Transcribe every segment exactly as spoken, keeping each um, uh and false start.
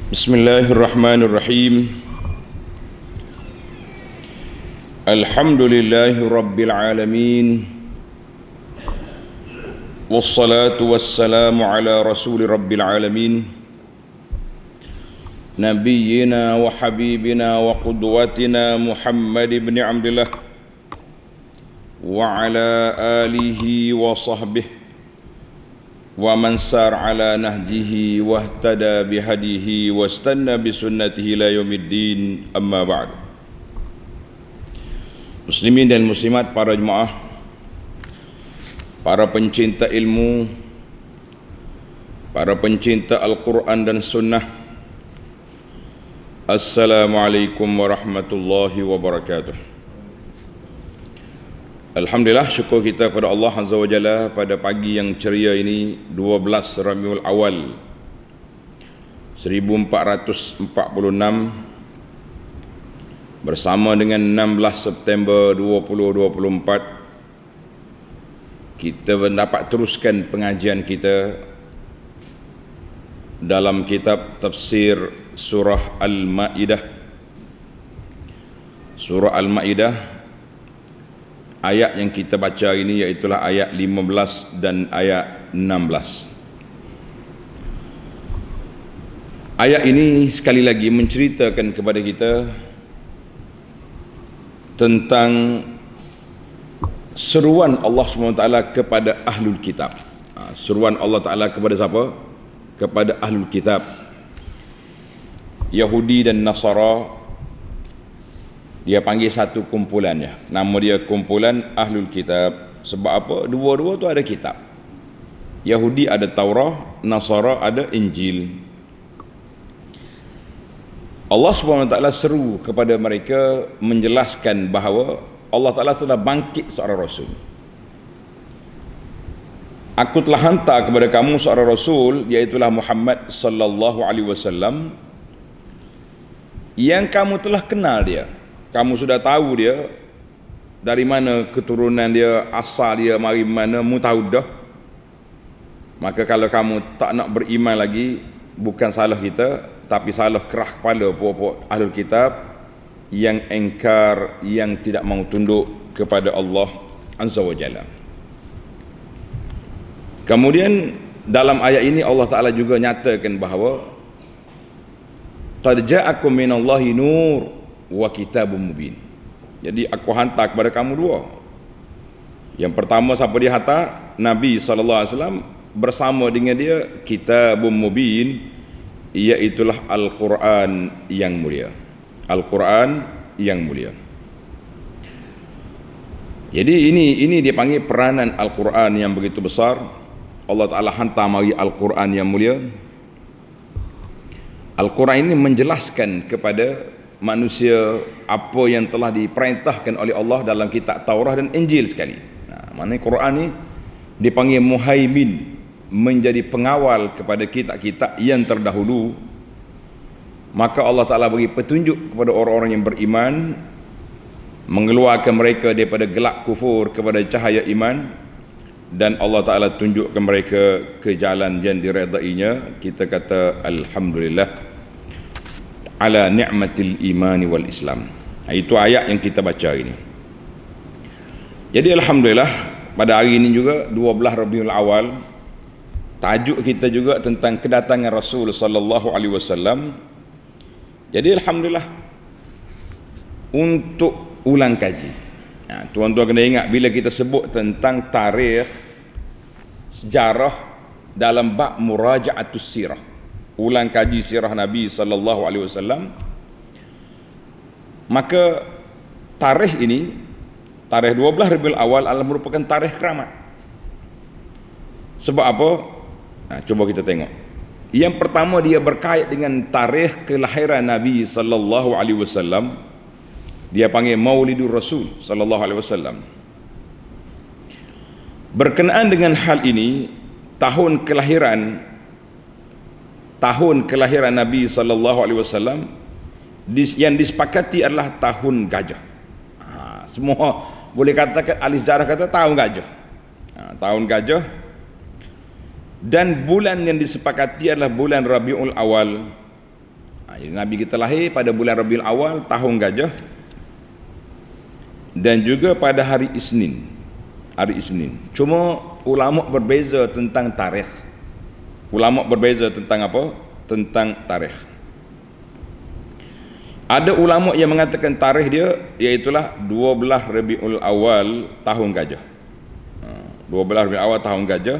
Bismillahirrahmanirrahim. Alhamdulillahi rabbil alamin. Wassalatu wassalamu ala rasuli rabbil alamin, nabiyyina wa habibina wa qudwatina Muhammad ibn Abdullah wa ala alihi wa sahbihi wa man sar ala nahjihi wahtada bihadihi wastanna bisunnatihi ila yaumiddin, amma ba'd. Muslimin dan muslimat, para jemaah, para pencinta ilmu, para pencinta Al-Quran dan Sunnah, Assalamualaikum warahmatullahi wabarakatuh. Alhamdulillah, syukur kita kepada Allah Azza wa Jalla pada pagi yang ceria ini, dua belas Rabiul Awal seribu empat ratus empat puluh enam bersama dengan enam belas September dua ribu dua puluh empat, kita dapat teruskan pengajian kita dalam kitab tafsir surah Al-Ma'idah. Surah Al-Ma'idah, ayat yang kita baca hari ini iaitulah ayat lima belas dan ayat enam belas. Ayat ini sekali lagi menceritakan kepada kita tentang seruan Allah subhanahu wa taala kepada Ahlul Kitab. Seruan Allah Ta'ala kepada siapa? Kepada Ahlul Kitab, Yahudi dan Nasara. Dia panggil satu kumpulannya, nama dia kumpulan Ahlul Kitab. Sebab apa? Dua-dua tu ada kitab. Yahudi ada Taurah, Nasara ada Injil. Allah subhanahu wa taala seru kepada mereka menjelaskan bahawa Allah Ta'ala telah bangkit seorang Rasul. Aku telah hantar kepada kamu seorang Rasul, iaitulah Muhammad sallallahu alaihi wasallam, yang kamu telah kenal dia. Kamu sudah tahu dia, dari mana keturunan dia, asal dia, mari mana, mu tahu dah. Maka kalau kamu tak nak beriman lagi, bukan salah kita, tapi salah kerah kepala puak-puak Ahlul Kitab yang engkar, yang tidak mahu tunduk kepada Allah Azza wa Jalla. Kemudian dalam ayat ini Allah Ta'ala juga nyatakan bahawa qad ja'akum minallahi nur wa kitabun mubin. Jadi aku hantar kepada kamu dua. Yang pertama siapa dia hantar? Nabi sallallahu alaihi wasallam, bersama dengan dia kitabun mubin, iaitulah Al-Quran yang mulia. Al-Quran yang mulia. Jadi ini ini dia panggil peranan Al-Quran yang begitu besar. Allah Ta'ala hantar mari Al-Quran yang mulia. Al-Quran ini menjelaskan kepada manusia apa yang telah diperintahkan oleh Allah dalam kitab Taurah dan Injil sekali. Nah, maknanya Quran ni dipanggil muhaimin, menjadi pengawal kepada kitab-kitab yang terdahulu. Maka Allah Ta'ala bagi petunjuk kepada orang-orang yang beriman, mengeluarkan mereka daripada gelap kufur kepada cahaya iman, dan Allah Ta'ala tunjukkan mereka ke jalan yang diredainya. Kita kata Alhamdulillah ala ni'matil imani wal Islam. Itu ayat yang kita baca hari ini. Jadi Alhamdulillah, pada hari ini juga dua belas Rabiul Awal, tajuk kita juga tentang kedatangan Rasul sallallahu alaihi wasallam. Jadi Alhamdulillah, untuk ulang kaji, nah, tuan-tuan kena ingat bila kita sebut tentang tarikh, sejarah dalam bab muraja'atus sirah, ulang kaji sirah Nabi sallallahu alaihi wasallam, maka tarikh ini, tarikh dua belas Rabiul Awal adalah merupakan tarikh keramat. Sebab apa? Nah, cuba kita tengok. Yang pertama, dia berkait dengan tarikh kelahiran Nabi sallallahu alaihi wasallam. Dia panggil Maulidur Rasul sallallahu alaihi wasallam. Berkenaan dengan hal ini, tahun kelahiran tahun kelahiran Nabi sallallahu alaihi wasallam yang disepakati adalah tahun gajah. Ha, semua boleh katakan ahli sejarah kata tahun gajah. Ha, tahun gajah. Dan bulan yang disepakati adalah bulan Rabiul Awal, Ha, jadi Nabi kita lahir pada bulan Rabiul Awal tahun Gajah, dan juga pada hari Isnin. Hari Isnin. Cuma ulama berbeza tentang tarikh. Ulama berbeza tentang apa? Tentang tarikh. Ada ulama yang mengatakan tarikh dia iaitulah dua belas Rabiul Awal tahun Gajah. dua belas Rabiul Awal tahun Gajah.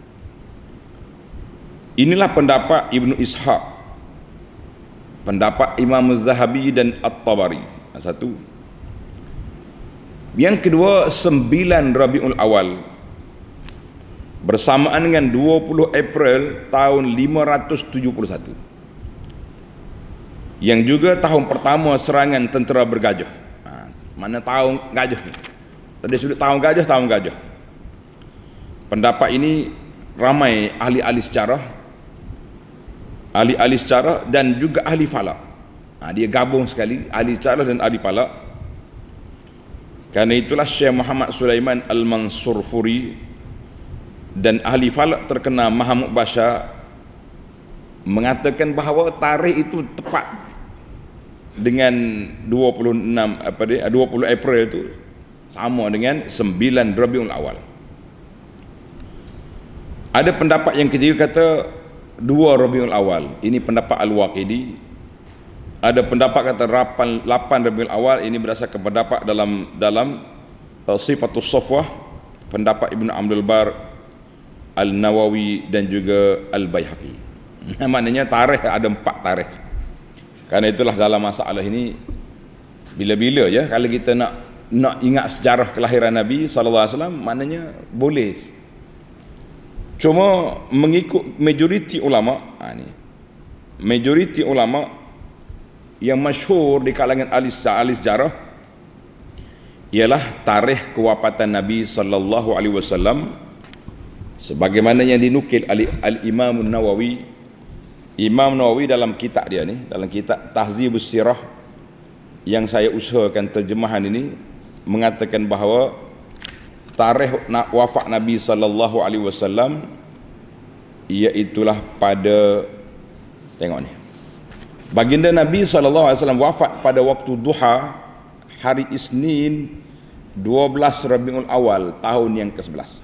Inilah pendapat Ibnu Ishaq, pendapat Imam Az-Zahabi dan At-Tabari. Satu. Yang kedua, sembilan Rabiul Awal bersamaan dengan dua puluh April tahun lima ratus tujuh puluh satu, yang juga tahun pertama serangan tentera bergajah. Ha, mana tahun gajah? Dari sudut tahun gajah, tahun gajah. Pendapat ini ramai ahli-ahli sejarah, ahli-ahli sejarah dan juga ahli falak. Ha, dia gabung sekali, ahli sejarah dan ahli falak. Karena itulah Syekh Muhammad Sulaiman Al-Mansurfuri dan ahli falak terkenal Mahmud Bashar mengatakan bahawa tarikh itu tepat dengan dua puluh enam apa dia dua puluh April itu sama dengan sembilan Rabiul Awal. Ada pendapat yang ketiga kata dua Rabiul Awal. Ini pendapat Al-Waqidi. Ada pendapat kata lapan Rabiul Awal. Ini berdasarkan pendapat dalam dalam uh, Sifatus Safwah, pendapat Ibnu Abdul Bar, Al-Nawawi dan juga Al-Baihaqi. Maknanya tarikh ada empat tarikh. Karena itulah dalam masalah ini bila-bila ya kalau kita nak nak ingat sejarah kelahiran Nabi sallallahu alaihi wasallam, maknanya boleh. Cuma mengikut majoriti ulama, ha, ni majoriti ulama yang masyhur di kalangan ahli sejarah ialah tarikh kewafatan Nabi sallallahu alaihi wasallam sebagaimana yang dinukil oleh Al-Imam Nawawi. Imam Nawawi dalam kitab dia ni, dalam kitab Tahzibus Sirah yang saya usahakan terjemahan ini, mengatakan bahawa tarikh wafat Nabi sallallahu alaihi wasallam iaitulah pada, tengok ni, baginda Nabi sallallahu alaihi wasallam wafat pada waktu duha hari Isnin dua belas Rabiul Awal tahun yang ke sebelas.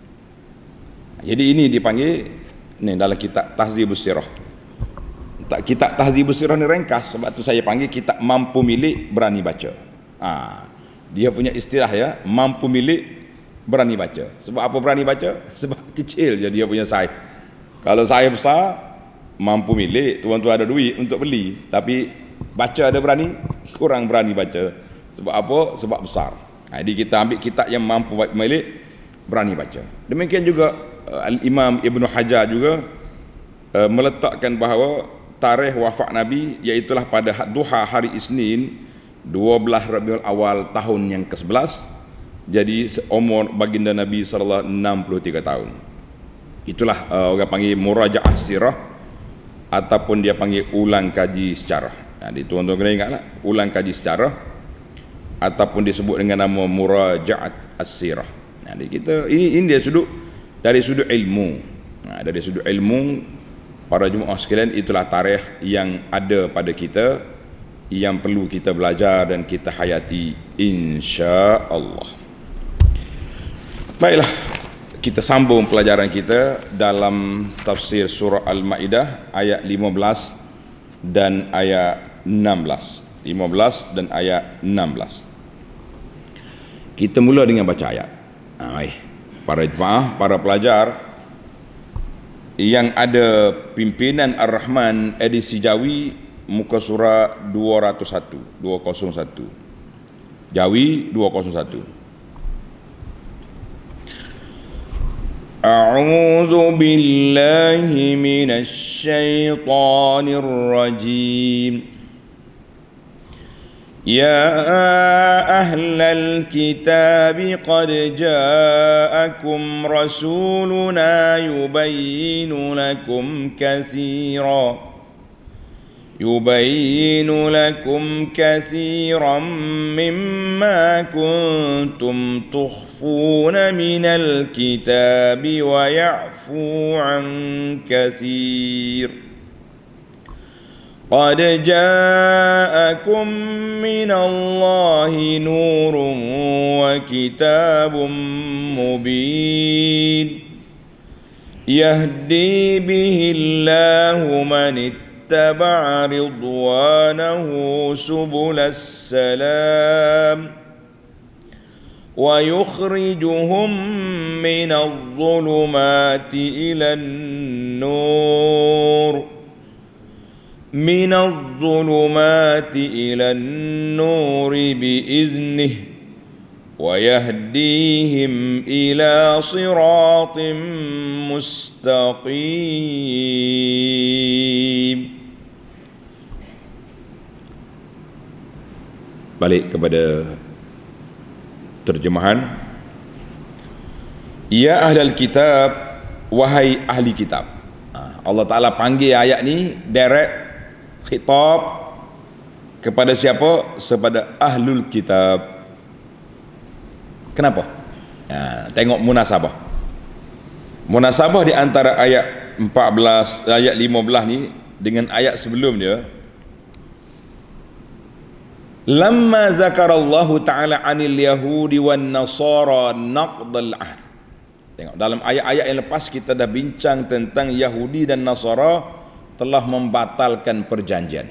Jadi ini dipanggil ni dalam kitab Tahzibus Sirah. Kitab Tahzibus Sirah ni ringkas, sebab tu saya panggil kitab mampu milik berani baca. Ha, dia punya istilah ya, mampu milik berani baca. Sebab apa berani baca? Sebab kecil je dia punya saiz. Kalau saiz besar, mampu milik, tuan-tuan ada duit untuk beli, tapi baca ada berani, kurang berani baca. Sebab apa? Sebab besar. Ha, jadi kita ambil kitab yang mampu milik berani baca. Demikian juga Al-Imam Ibnu Hajar juga uh, meletakkan bahawa tarikh wafat Nabi iaitulah pada duha hari Isnin dua belas Rabiul Awal tahun yang ke sebelas. Jadi umur baginda Nabi sallallahu alaihi wasallam enam puluh tiga tahun. Itulah uh, orang panggil murajaah sirah ataupun dia panggil ulang kaji sejarah. Jadi tuan-tuan kena ingatlah, ulang kaji sejarah ataupun disebut dengan nama murajaat as-sirah. Jadi kita ini ini dia sudut dari sudut ilmu. Nah, dari sudut ilmu para jemaah sekalian, itulah tarikh yang ada pada kita yang perlu kita belajar dan kita hayati insya-Allah. Baiklah, kita sambung pelajaran kita dalam tafsir surah Al-Maidah ayat lima belas dan ayat enam belas. lima belas dan ayat enam belas. Kita mula dengan baca ayat. Ha, baik. Para jemaah, para pelajar yang ada pimpinan Ar-Rahman edisi Jawi, muka surah dua ratus satu, dua kosong satu. Jawi dua kosong satu. A'udzu billahi minasy syaithanir rajim. يا أهل الكتاب قد جاءكم رسولنا يبين لكم كثيرا يبين لكم كثيرا مما كنتم تخفون من الكتاب ويعفو عن كثير qad ja'akum minallahi nurun wa kitabun mubin yahdi bihillahu man ittaba'a ridwanahu subulas salam ويخرجهم من الظلمات إلى النور من الظلمات إلى النور بإذنه ويهديهم إلى صراط مستقيم. Balik kepada terjemahan. Ya ahlal kitab, wahai ahli kitab. Allah Ta'ala panggil ayat ni direct khitab kepada siapa? Kepada ahlul kitab. Kenapa? Ha, tengok munasabah. Munasabah di antara ayat empat belas, ayat lima belas ni dengan ayat sebelum dia. Lamma zakarallahu ta'ala anil yahudi wan nasara naqdal ahd. Tengok dalam ayat-ayat yang lepas kita dah bincang tentang Yahudi dan Nasara telah membatalkan perjanjian.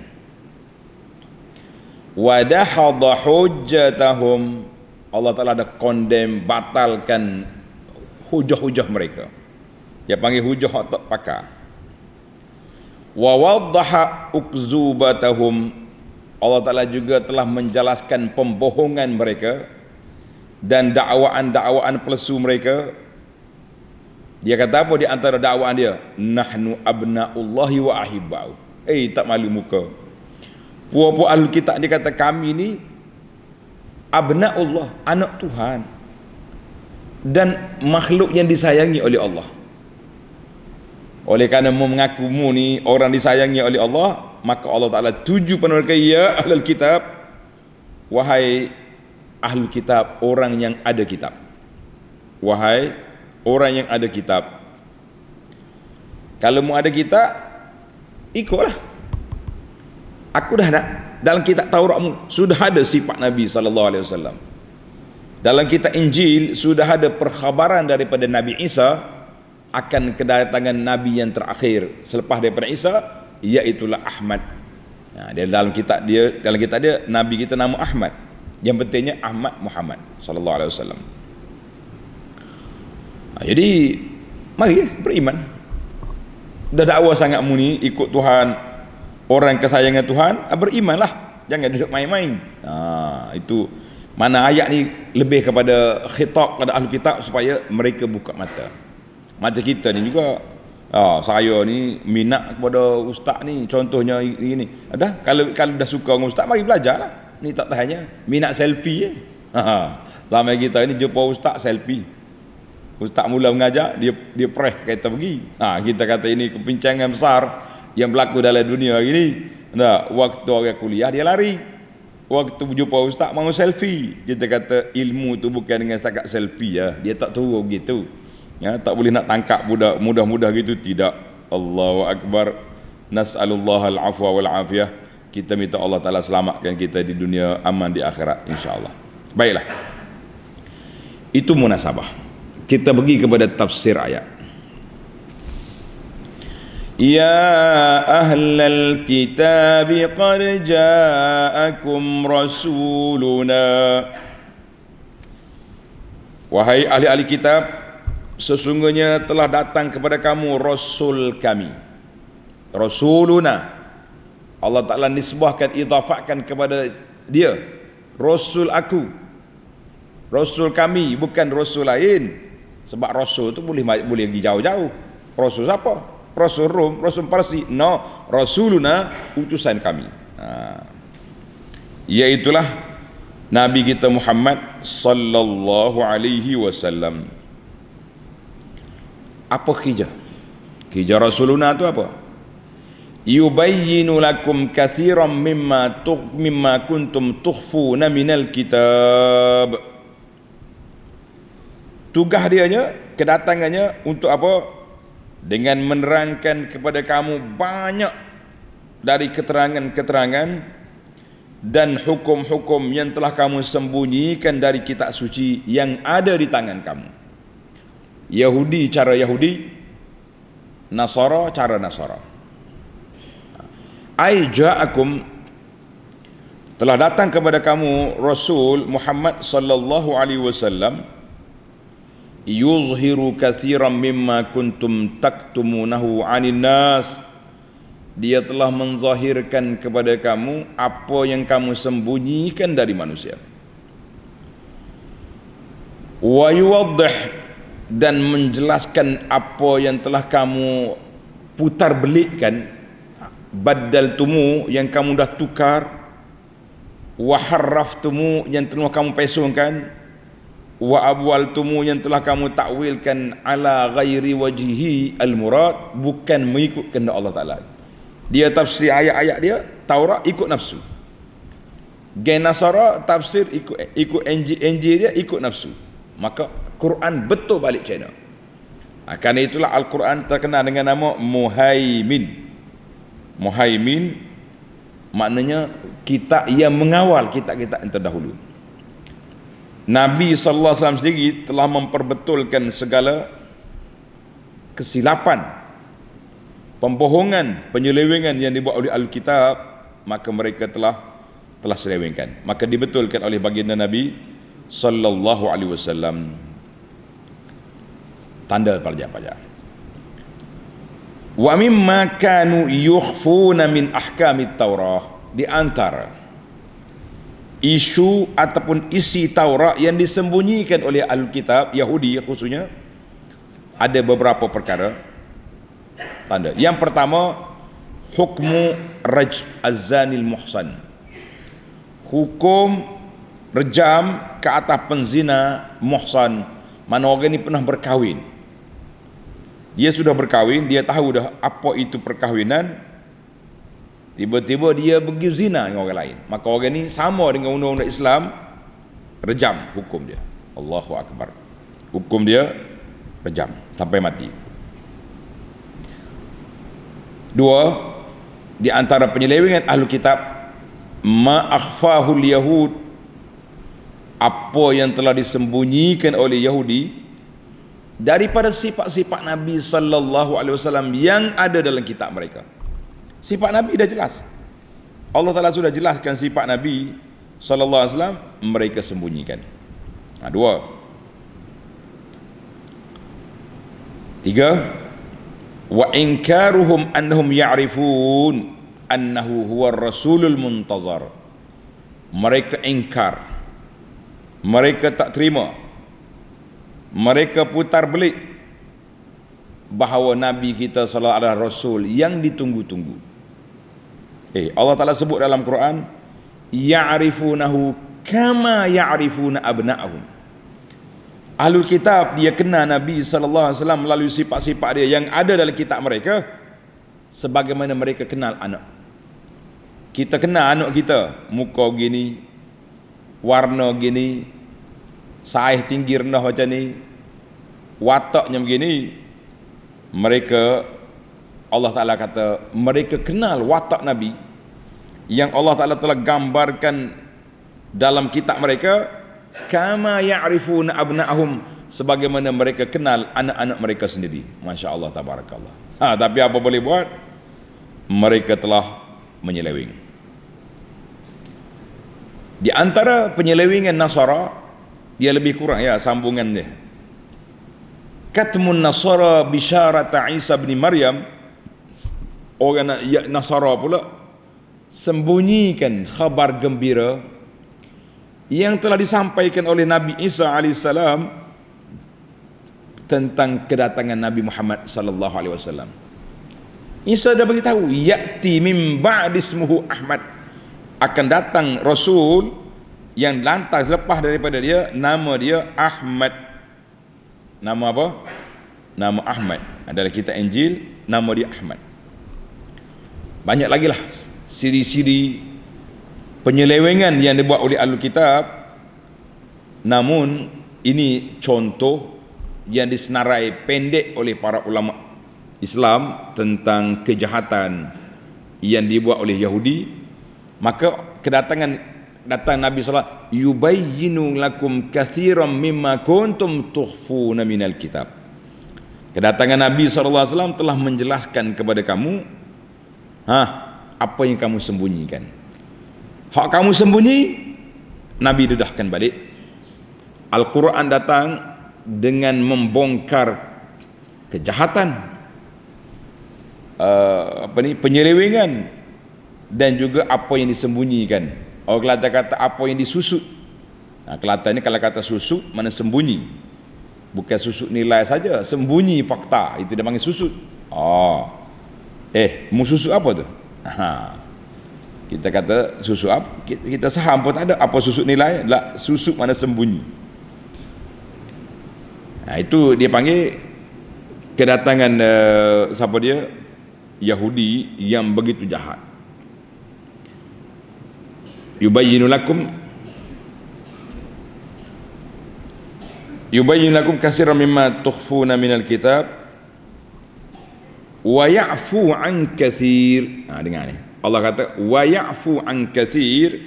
Wa dahadha hujjatahum, Allah Ta'ala dah condemn, batalkan hujah-hujah mereka. Dia panggil hujah tak pakar. Wa waddaha ukzubatahum, Allah Ta'ala juga telah menjelaskan pembohongan mereka dan dakwaan-dakwaan palsu mereka. Dia kata apa di antara dakwaan dia? Nahnu abna'ullahi wa ahibba'u. Eh, tak malu muka. Puak-puak ahlul kitab dia kata kami ni abna'ullah, anak Tuhan dan makhluk yang disayangi oleh Allah. Oleh kerana mengakumu ni orang disayangi oleh Allah, maka Allah Ta'ala tuju pada mereka, ya ahlul kitab, wahai ahlul kitab, orang yang ada kitab. Wahai orang yang ada kitab. Kalau mu ada kitab, ikutlah. Aku dah nak, dalam kitab Tauratmu sudah ada sifat Nabi sallallahu alaihi wasallam. Dalam kitab Injil sudah ada perkhabaran daripada Nabi Isa akan kedatangan Nabi yang terakhir selepas daripada Isa, iaitulah Ahmad. Nah, dia dalam kitab dia, dalam kitab dia Nabi kita nama Ahmad. Yang pentingnya Ahmad Muhammad sallallahu alaihi wasallam. Nah, jadi mari beriman. Dah dakwa sangat mu ni ikut Tuhan, orang kesayangan Tuhan, berimanlah. Jangan duduk main-main. Nah, itu mana ayat ni lebih kepada khitab pada ahli kitab supaya mereka buka mata. Macam kita ni juga, oh, saya ni minat kepada ustaz ni, contohnya ini. Ada kalau kalau dah suka dengan ustaz, mari belajarlah. Ni tak tahannya minat selfie eh. Ha, selama kita ni jumpa ustaz selfie. Ustaz mula mengajar, dia dia press kita pergi. Ha, kita kata ini kepincangan besar yang berlaku dalam dunia hari ni. Nah, waktu orang kuliah dia lari. Waktu jumpa ustaz mau selfie. Kita kata ilmu tu bukan dengan setakat selfie ya. Dia tak turun begitu. Ya, tak boleh nak tangkap budak mudah-mudah gitu, tidak. Allahu akbar. Nas'alullah al-afwa wal afiyah. Kita minta Allah Taala selamatkan kita di dunia, aman di akhirat insyaallah. Baiklah. Itu munasabah. Kita pergi kepada tafsir ayat. Ya ahlal kitab qad ja'akum rasuluna. Wahai ahli-ahli kitab, sesungguhnya telah datang kepada kamu Rasul kami. Rasuluna, Allah Ta'ala nisbahkan, idafakkan kepada dia, Rasul aku, Rasul kami, bukan Rasul lain. Sebab Rasul tu boleh boleh pergi jauh-jauh. Rasul siapa? Rasul Rom, Rasul Parsi. No, Rasuluna, utusan kami. Ha. Iaitulah Nabi kita Muhammad sallallahu alaihi wasallam. Apa kerja? Kerja Rasuluna tu apa? Yubayyinu lakum katsiran mimma tuq mimma kuntum tukhfuna minal kitab. Tugas dianya, kedatangannya untuk apa? Dengan menerangkan kepada kamu banyak dari keterangan-keterangan dan hukum-hukum yang telah kamu sembunyikan dari kitab suci yang ada di tangan kamu. Yahudi cara Yahudi, Nasara cara Nasara. Ai ja'akum, telah datang kepada kamu Rasul Muhammad sallallahu alaihi wasallam, yuzhiru katsiran mimma kuntum taktumunahu 'anin nas, dia telah menzahirkan kepada kamu apa yang kamu sembunyikan dari manusia. Wa yuwaddih, dan menjelaskan apa yang telah kamu putar belikkan, badaltumu, yang kamu dah tukar, wa harraftumu, yang telah kamu pesongkan, wa abwaltumu, yang telah kamu takwilkan, ala ghairi wajhi al-murad, bukan mengikut kehendak Allah Ta'ala. Dia tafsir ayat-ayat dia Taurat ikut nafsu, Gen Nasara tafsir ikut ikut Injil dia ikut nafsu. Maka Quran betul balik channel. Kerana itulah Al-Quran terkenal dengan nama Muhaimin. Muhaimin maknanya kitab yang mengawal kitab-kitab yang terdahulu. Nabi sallallahu alaihi wasallam sendiri telah memperbetulkan segala kesilapan, pembohongan, penyelewengan yang dibuat oleh Alkitab, maka mereka telah telah selewengkan. Maka dibetulkan oleh baginda Nabi sallallahu alaihi wasallam. Tanda pelajar-pelajar. Wa mimma kanu yukhfuna min ahkamit Taurah, di antara isu ataupun isi Taurat yang disembunyikan oleh Alkitab Yahudi khususnya, ada beberapa perkara. Tanda. Yang pertama, hukmu rajm az-zanil muhsan, hukum rejam ke atas penzina muhsan, mana orang ni pernah berkahwin. Dia sudah berkahwin, dia tahu dah apa itu perkahwinan, tiba-tiba dia pergi zina dengan orang lain, maka orang ni sama dengan undang-undang Islam, rejam hukum dia. Allahu Akbar. Hukum dia rejam sampai mati. Dua, di antara penyelewengan ahli kitab, ma akhfahul yahud, apa yang telah disembunyikan oleh Yahudi daripada sifat-sifat Nabi sallallahu alaihi wasallam yang ada dalam kitab mereka. Sifat Nabi dah jelas. Allah Taala sudah jelaskan sifat Nabi sallallahu alaihi wasallam, mereka sembunyikan. Nah, dua. Tiga, wa inkaruhum annahum ya'rifun annahu huwa rasulul muntazar. Mereka ingkar, mereka tak terima, mereka putar belik bahawa Nabi kita sallallahu alaihi wasallam rasul yang ditunggu-tunggu. Eh, Allah Taala sebut dalam Quran, ya'rifunahu kama ya'rifuna abna'ahum. Ahlul kitab dia kenal Nabi sallallahu alaihi wasallam melalui sifat-sifat dia yang ada dalam kitab mereka, sebagaimana mereka kenal anak. Kita kenal anak kita, muka gini, warna gini, saiz tinggi rendah macam ni, wataknya begini. Mereka, Allah Ta'ala kata, mereka kenal watak Nabi yang Allah Ta'ala telah gambarkan dalam kitab mereka, kama ya'rifuna abna'ahum, sebagaimana mereka kenal anak-anak mereka sendiri. Masya Allah, tabarakallah. Ha, tapi apa boleh buat? Mereka telah menyeleweng. Di antara penyelewengan Nasara, dia lebih kurang ya sambungan dia. Katmun Nasara bisyarata Isa bin Maryam, orang ya, Nasara pula sembunyikan khabar gembira yang telah disampaikan oleh Nabi Isa alaihissalam tentang kedatangan Nabi Muhammad sallallahu alaihi wasallam. Isa dah beritahu, ya'ti min ba'di ismuhu Ahmad, akan datang Rasul yang lantas lepas daripada dia, nama dia Ahmad. Nama apa? Nama Ahmad. Adalah kitab Injil, nama dia Ahmad. Banyak lagi lah siri-siri penyelewengan yang dibuat oleh Ahlul Kitab. Namun ini contoh yang disenarai pendek oleh para ulama Islam tentang kejahatan yang dibuat oleh Yahudi, maka kedatangan datang Nabi sallallahu alaihi wasallam, yubayyinu lakum katsiran mimma kuntum tukhfuna minal kitab. Kedatangan Nabi sallallahu alaihi wasallam telah menjelaskan kepada kamu ha, apa yang kamu sembunyikan. Hak kamu sembunyi, Nabi dedahkan balik. Al-Quran datang dengan membongkar kejahatan, uh, apa ni, penyelewengan, dan juga apa yang disembunyikan. Orang Kelantan kata apa yang disusut. Nah, Kelantan ni kalau kata susut, mana sembunyi. Bukan susut nilai saja, sembunyi fakta, itu dia panggil susut. Oh. Eh, mu susut apa tu? Ha. Kita kata susut apa? Kita, kita saham pun tak ada apa susut nilai, lah susut mana sembunyi. Nah, itu dia panggil kedatangan uh, siapa dia? Yahudi yang begitu jahat. Yubayyinu lakum yubayyinu lakum katsiran mimma tukhfuna minal kitab wa ya'fu an katsir. Ha, dengar ni. Allah kata wa ya'fu an katsir,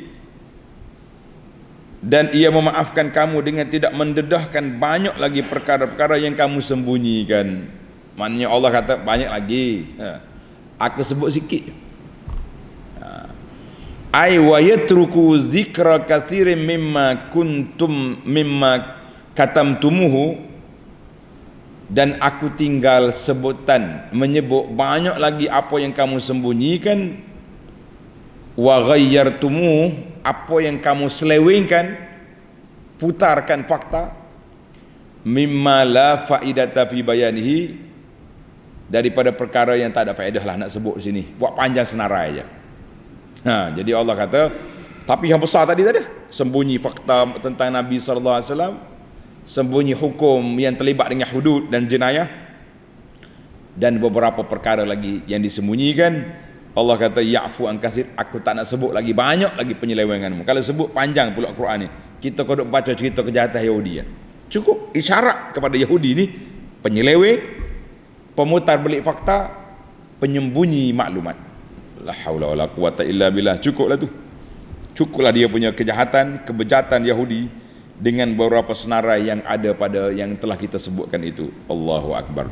dan ia memaafkan kamu dengan tidak mendedahkan banyak lagi perkara-perkara yang kamu sembunyikan. Maknanya Allah kata banyak lagi, ha, aku sebut sikit. Ha. Ai wa yatruku dzikra katsirin mimma kuntum mimma katamtumuhu, dan aku tinggal sebutan menyebut banyak lagi apa yang kamu sembunyikan. Wa ghayyartumu, apa yang kamu selewengkan, putarkan fakta. Mimma la faidata fi bayanihi, daripada perkara yang tak ada faedah lah nak sebut di sini, buat panjang senarai aja. Ha, jadi Allah kata, tapi yang besar tadi tadi sembunyi fakta tentang Nabi sallallahu alaihi wasallam, sembunyi hukum yang terlibat dengan hudud dan jenayah, dan beberapa perkara lagi yang disembunyikan. Allah kata ya'fu an katsir, aku tak nak sebut lagi banyak lagi penyelewenganmu. Kalau sebut panjang pula Quran ni, kita kodok baca cerita kejahatan Yahudi ya. Cukup isyarat kepada Yahudi ni penyeleweng, pemutar belik fakta, penyembunyi maklumat. La haula wala quwata illa billah. Cukuplah tu. Cukuplah dia punya kejahatan, kebejatan Yahudi dengan beberapa senarai yang ada pada yang telah kita sebutkan itu. Allahu akbar.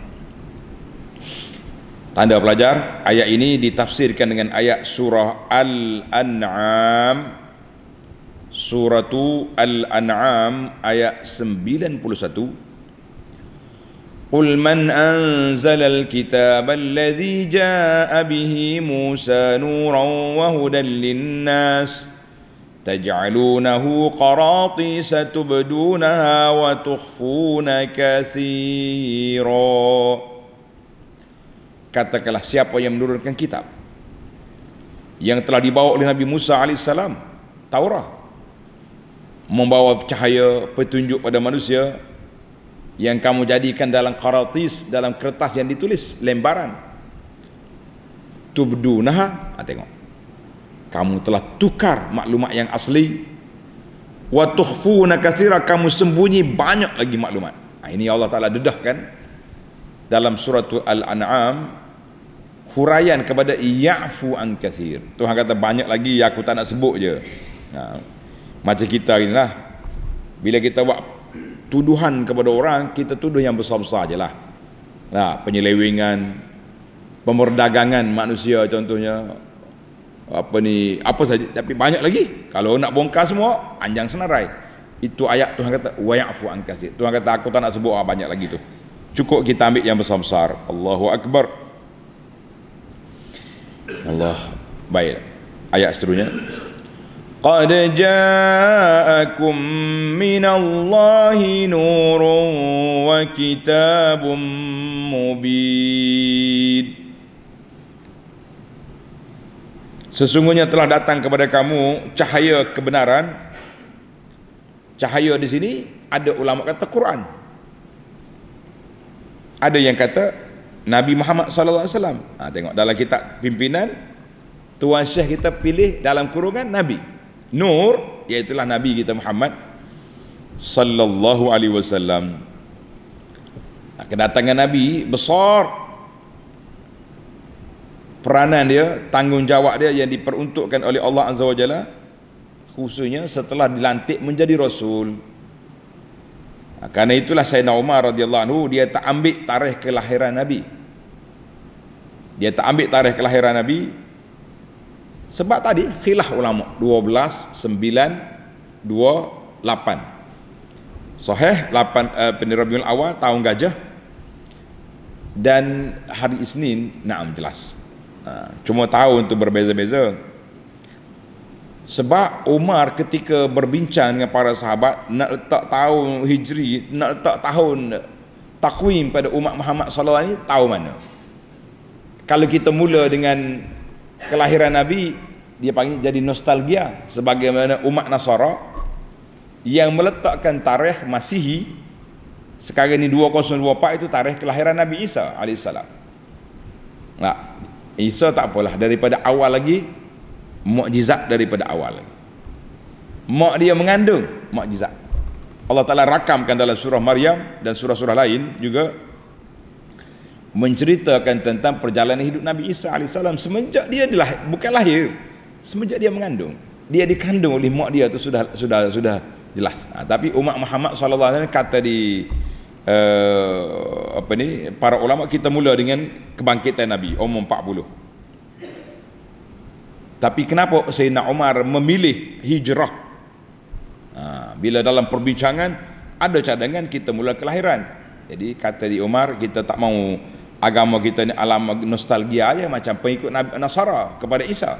Tanda pelajar, ayat ini ditafsirkan dengan ayat surah Al-An'am, suratu Al-An'am ayat sembilan puluh satu. Qul man anzalal kitaba alladhi jaa'a bihi Musa nuran wa hudan linnas taj'alunahu qaratisa tubdunaha wa tukhfuna katsira. Katakanlah, siapa yang menurunkan kitab yang telah dibawa oleh Nabi Musa alaihissalam, Taurat, membawa cahaya petunjuk pada manusia, yang kamu jadikan dalam qaratis, dalam kertas yang ditulis, lembaran. Tubdunaha, ha, tengok, kamu telah tukar maklumat yang asli. Wa tukhfuna katsira, kamu sembunyi banyak lagi maklumat. Ha, ini Allah Ta'ala dedahkan dalam surah Al-An'am, huraian kepada ya'fu an katsir. Tuhan kata banyak lagi, aku tak nak sebut je. Ha, macam kita inilah, bila kita buat tuduhan kepada orang, kita tuduh yang besar-besar je lah. Nah, penyelewengan, pemerdagangan manusia contohnya, apa ni, apa saja, tapi banyak lagi. Kalau nak bongkar semua, panjang senarai. Itu ayat Tuhan kata wa ya'fu an katsir. Tuhan kata aku tak nak sebut ah, banyak lagi tu. Cukup kita ambil yang besar-besar. Allahu akbar. Allah. Baik. Ayat seterusnya. Qad ja'akum minallahi nurun wa kitabun mubin. Sesungguhnya telah datang kepada kamu cahaya kebenaran. Cahaya di sini ada ulama kata Quran. Ada yang kata Nabi Muhammad sallallahu alaihi wasallam. Ha, tengok dalam kitab pimpinan, Tuan Syekh kita pilih dalam kurungan Nabi. Nur, iaitulah Nabi kita Muhammad sallallahu alaihi wasallam. Kedatangan Nabi besar. peranan dia, tanggungjawab dia yang diperuntukkan oleh Allah Azza wa Jalla, khususnya setelah dilantik menjadi Rasul. Karena itulah Sayyidina Umar radhiyallahu anhu, dia tak ambil tarikh kelahiran Nabi. Dia tak ambil tarikh kelahiran Nabi sebab tadi khilaf ulama dua belas, sembilan, dua, lapan. Sahih lapan uh, Rabiul Awal tahun gajah dan hari Isnin, naam jelas. Uh, cuma tahun tu berbeza-beza. Sebab Umar ketika berbincang dengan para sahabat nak letak tahun Hijri, nak letak tahun takwim pada umat Muhammad sallallahu alaihi wasallam ni, tahu mana? Kalau kita mula dengan kelahiran Nabi, dia panggil jadi nostalgia, sebagaimana umat Nasara yang meletakkan tarikh Masihi sekarang ni dua ribu dua puluh empat itu tarikh kelahiran Nabi Isa alaihissalam. Nah, Isa tak apalah, daripada awal lagi mukjizat, daripada awal lagi mak dia mengandung mukjizat. Allah Ta'ala rakamkan dalam surah Maryam dan surah-surah lain juga menceritakan tentang perjalanan hidup Nabi Isa alaihissalam semenjak dia dilahir, bukan lahir, semenjak dia mengandung, dia dikandung oleh mak dia tu sudah sudah sudah jelas. Ha, tapi umat Muhammad sallallahu alaihi wasallam kata di uh, apa ni para ulama, kita mula dengan kebangkitan Nabi umur empat puluh. Tapi kenapa Sayyidina Umar memilih hijrah? Ha, bila dalam perbincangan ada cadangan kita mula kelahiran. Jadi kata di Umar, kita tak mau agama kita ni alam nostalgia aja macam pengikut Nabi Nasara kepada Isa.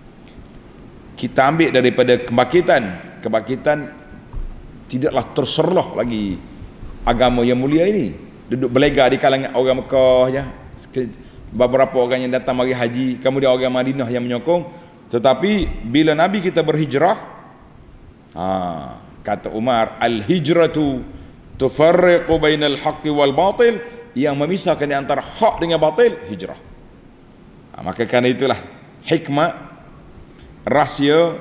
Kita ambil daripada kebangkitan. Kebangkitan tidaklah terserlah lagi agama yang mulia ini. Duduk berlega di kalangan orang Mekah ya. Beberapa orang yang datang mari haji, kemudian orang Madinah yang menyokong. Tetapi bila Nabi kita berhijrah, ha, kata Umar, al-hijratu tufarriqu bainal haqqi wal batil, yang memisahkan di antara hak dengan batil, hijrah. Ha, maka kerana itulah hikmah, rahsia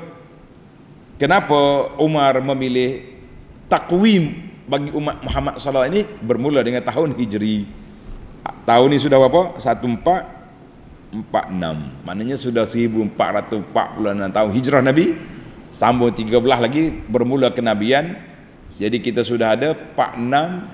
kenapa Umar memilih takwim bagi umat Muhammad sallallahu alaihi wasallam ini bermula dengan tahun Hijri. Tahun ini sudah berapa? satu empat empat enam, maknanya sudah seribu empat ratus empat puluh enam tahun hijrah Nabi, sambung tiga belas lagi bermula kenabian. Jadi kita sudah ada empat enam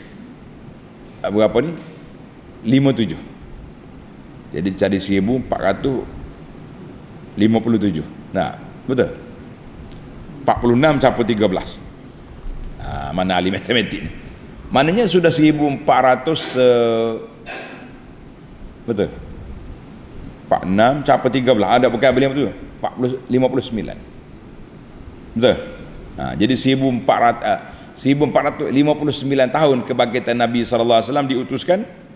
berapa ni? lima tujuh. Jadi jadi seribu empat ratus lima puluh tujuh. Nah, betul. empat puluh enam campur tiga belas. Ha, mana ahli matematik ni? Maknanya sudah seribu empat ratus uh, betul. empat puluh enam campur tiga belas, ada bukan beli betul? empat puluh, lima puluh sembilan. Betul? Ha, jadi seribu empat ratus uh, seribu empat ratus lima puluh sembilan tahun kebangkitan Nabi sallallahu alaihi wasallam diutuskan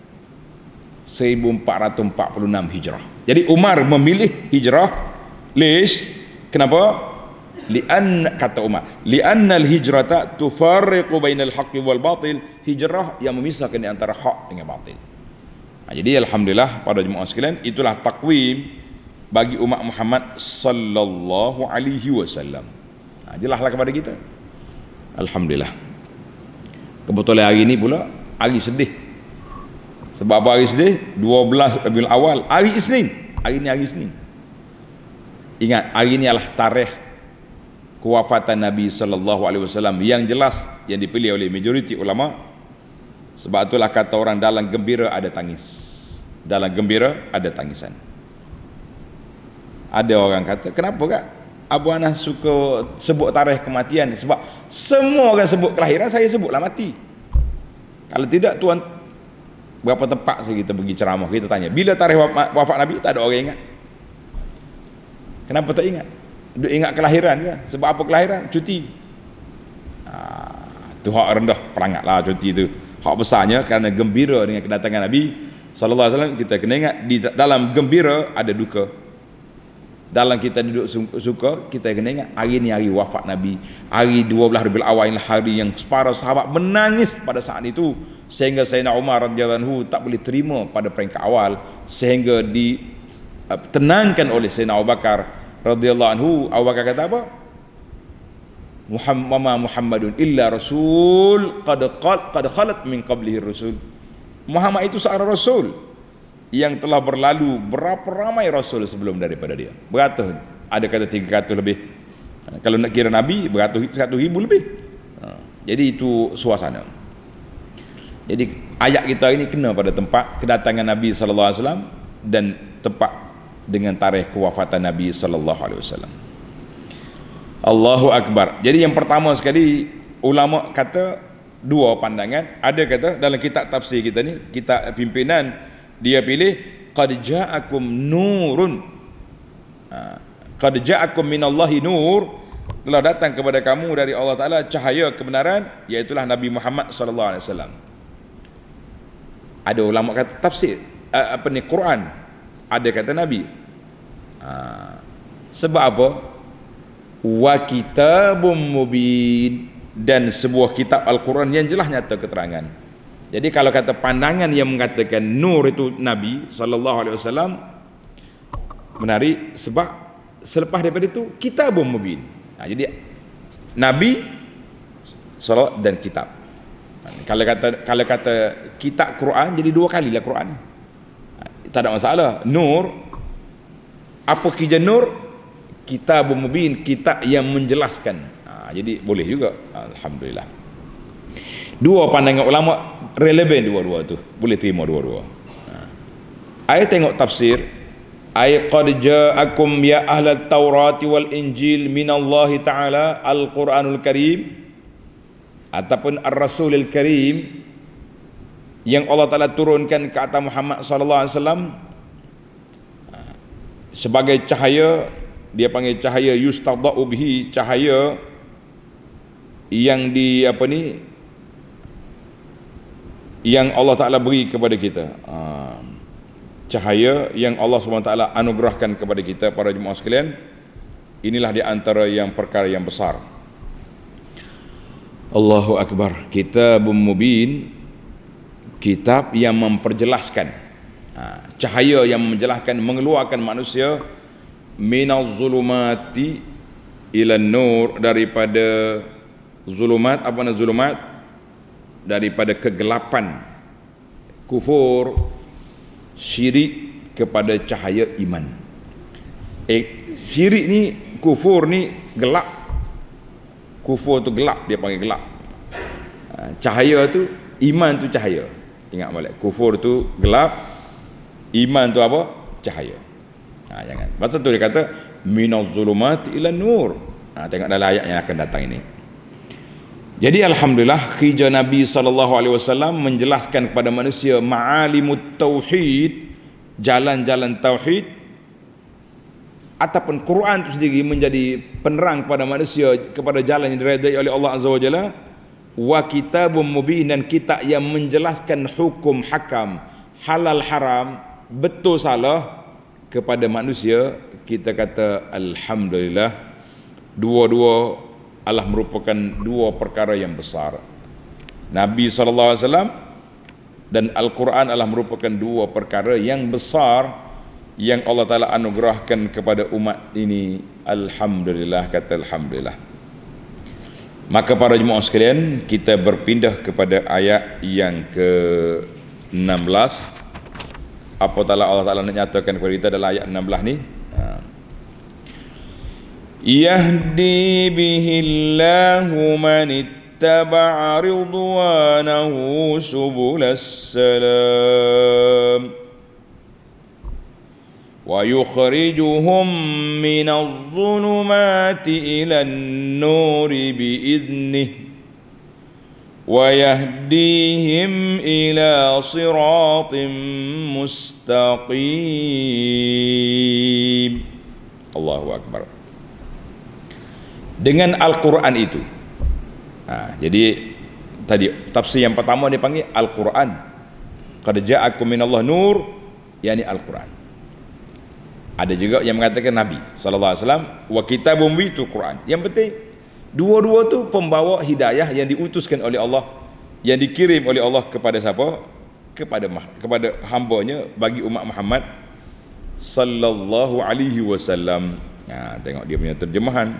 seribu empat ratus empat puluh enam hijrah. Jadi Umar memilih hijrah. Lish? Kenapa? Li'an, kata Umar, li'annal hijrata tufarriqu bainal haqqi wal batil, hijrah yang memisahkan di antara hak dengan batil. Ha, jadi alhamdulillah pada jemaah sekalian, itulah takwim bagi umat Muhammad sallallahu alaihi wasallam. Ha, jelaslah kepada kita. Alhamdulillah. Kebetulan hari ini pula hari sedih. Sebab apa hari sedih? dua belas Rabiul Awal, hari Isnin. Hari ini hari Isnin. Ingat, hari ini adalah tarikh kewafatan Nabi sallallahu alaihi wasallam yang jelas, yang dipilih oleh majoriti ulama. Sebab itulah kata orang, dalam gembira ada tangis, dalam gembira ada tangisan. Ada orang kata, kenapa kak Abu Anas suka sebut tarikh kematian? Sebab semua orang sebut kelahiran, saya sebutlah mati. Kalau tidak, tuan, berapa tempat saya kita pergi ceramah, kita tanya bila tarikh wafat Nabi, tak ada orang ingat. Kenapa tak ingat? Duk ingat kelahiran ke? Sebab apa kelahiran? Cuti. Ah, tu hak rendah, perangatlah cuti tu. Hak besarnya kerana gembira dengan kedatangan Nabi sallallahu alaihi wasallam, kita kena ingat di dalam gembira ada duka. Dalam kita duduk suka, kita kena ingat hari ni hari wafat Nabi. Hari dua belas Rabiul Awal inilah hari yang para sahabat menangis pada saat itu, sehingga Sayyidina Umar radhiyallahu anhu tak boleh terima pada peringkat awal, sehingga ditenangkan oleh Sayyidina Abu Bakar radhiyallahu anhu. Abu Bakar kata apa? Muhammad Muhammadun illa rasul qad qad qad khalat min qablihi rasul. Muhammad itu seorang rasul yang telah berlalu berapa ramai rasul sebelum daripada dia. Beratus, ada kata tiga ratus lebih. Kalau nak kira nabi, beratus seratus ribu lebih. Ha, jadi itu suasana. Jadi ayat kita ini kena pada tempat kedatangan Nabi sallallahu alaihi wasallam dan tepat dengan tarikh kewafatan Nabi sallallahu alaihi wasallam. Allahu akbar. Jadi yang pertama sekali ulama kata dua pandangan. Ada kata dalam kitab tafsir kita ni, kitab pimpinan, dia pilih qad ja'akum nurun. Ha, qad ja'akum minallahi nur, telah datang kepada kamu dari Allah Taala cahaya kebenaran, iaitulah Nabi Muhammad sallallahu alaihi wasallam. Ada ulama kata tafsir uh, apa ni Quran, ada kata Nabi. Ha, sebab apa? Wa kitabum mubin, dan sebuah kitab Al-Quran yang jelas nyata keterangan. Jadi kalau kata pandangan yang mengatakan nur itu Nabi sallallahu alaihi wasallam, menarik sebab selepas daripada itu kitabum mubin. Ha, jadi Nabi salat dan kitab. Kalau kata kalau kata kitab Quran, jadi dua kali lah Quran. Tak ada masalah. Nur, apa kerja nur? Kitab mubin, kitab yang menjelaskan. Ha, jadi boleh juga. Alhamdulillah. Dua pandangan ulama relevan dua-dua tu. Boleh terima dua-dua. Ha. Ayat tengok tafsir. Ayat qad ja'akum ya ahlal Taurati wal Injil minallahi ta'ala al-Quranul Karim, ataupun Ar-Rasulul Karim, yang Allah Ta'ala turunkan ke atas Muhammad sallallahu alaihi wasallam sebagai cahaya. Dia panggil cahaya yustada'u bihi, cahaya yang di apa ni, yang Allah Ta'ala beri kepada kita. Cahaya yang Allah subhanahu wa taala anugerahkan kepada kita para jemaah sekalian. Inilah di antara yang perkara yang besar. Allahu akbar. Kitabun mubin, kitab yang memperjelaskan, ha, cahaya yang menjelaskan, mengeluarkan manusia minaz zulumati ila nur, daripada zulumat, apa nama zulumat, daripada kegelapan kufur, syirik, kepada cahaya iman. Eh, syirik ni, kufur ni gelap. Kufur tu gelap, dia panggil gelap. Cahaya tu, iman tu cahaya. Ingat balik, kufur tu gelap, iman tu apa? Cahaya. Ha, jangan. Maksud tu dia kata minaz zulumat ila nur. Ha, tengok dalam ayat yang akan datang ini. Jadi alhamdulillah, khija Nabi sallallahu alaihi wasallam menjelaskan kepada manusia ma'alimut tauhid, jalan-jalan tauhid, ataupun Quran itu sendiri menjadi penerang kepada manusia kepada jalan yang diredai oleh Allah Azza wa Jalla. Wa kitabum mubin, dan kitab yang menjelaskan hukum hakam, halal haram, betul salah kepada manusia. Kita kata alhamdulillah, dua-dua adalah merupakan dua perkara yang besar. Nabi sallallahu alaihi wasallam dan Al-Quran adalah merupakan dua perkara yang besar yang Allah Ta'ala anugerahkan kepada umat ini. Alhamdulillah, kata alhamdulillah. Maka para jemaah sekalian, kita berpindah kepada ayat yang ke enam belas. Apa Ta'ala Allah Ta'ala nak nyatakan kepada kita dalam ayat enam belas ni? Yahdi bihillahu man ittaba'a ridwanahu subulas salam wa yukhrijuhum minadh dhulumati ilan nuri biidnih wa yahdihim ila siratim mustaqim. Allahu akbar. Dengan Al-Quran itu, ha, jadi tadi tafsir yang pertama dia panggil Al-Quran. Qad ja'akum minallah nur, yakni Al-Quran. Ada juga yang mengatakan Nabi sallallahu alaihi wasallam wa kitabum itu Quran. Yang penting dua-dua tu pembawa hidayah yang diutuskan oleh Allah, yang dikirim oleh Allah kepada siapa? Kepada kepada hamba-Nya, bagi umat Muhammad sallallahu alaihi wasallam. Ha, tengok dia punya terjemahan.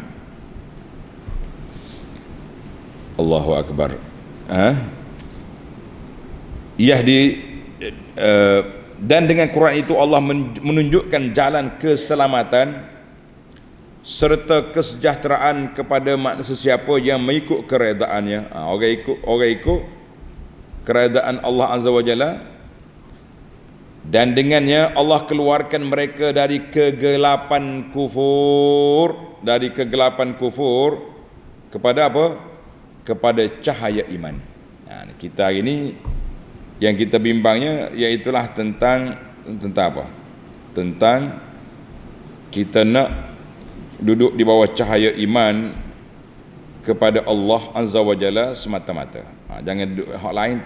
Allahu akbar. Ha? Yahdi uh, dan dengan Quran itu Allah menunjukkan jalan keselamatan serta kesejahteraan kepada manusia siapa yang mengikut keredaannya. Ha, orang ikut orang ikut keredaan Allah Azza wa Jalla, dan dengannya Allah keluarkan mereka dari kegelapan kufur, dari kegelapan kufur kepada apa? Kepada cahaya iman. Nah, kita hari ini yang kita bimbangnya iaitulah tentang tentang apa? Tentang kita nak duduk di bawah cahaya iman kepada Allah Azza wa Jalla semata-mata. Ha, jangan duduk hak lain.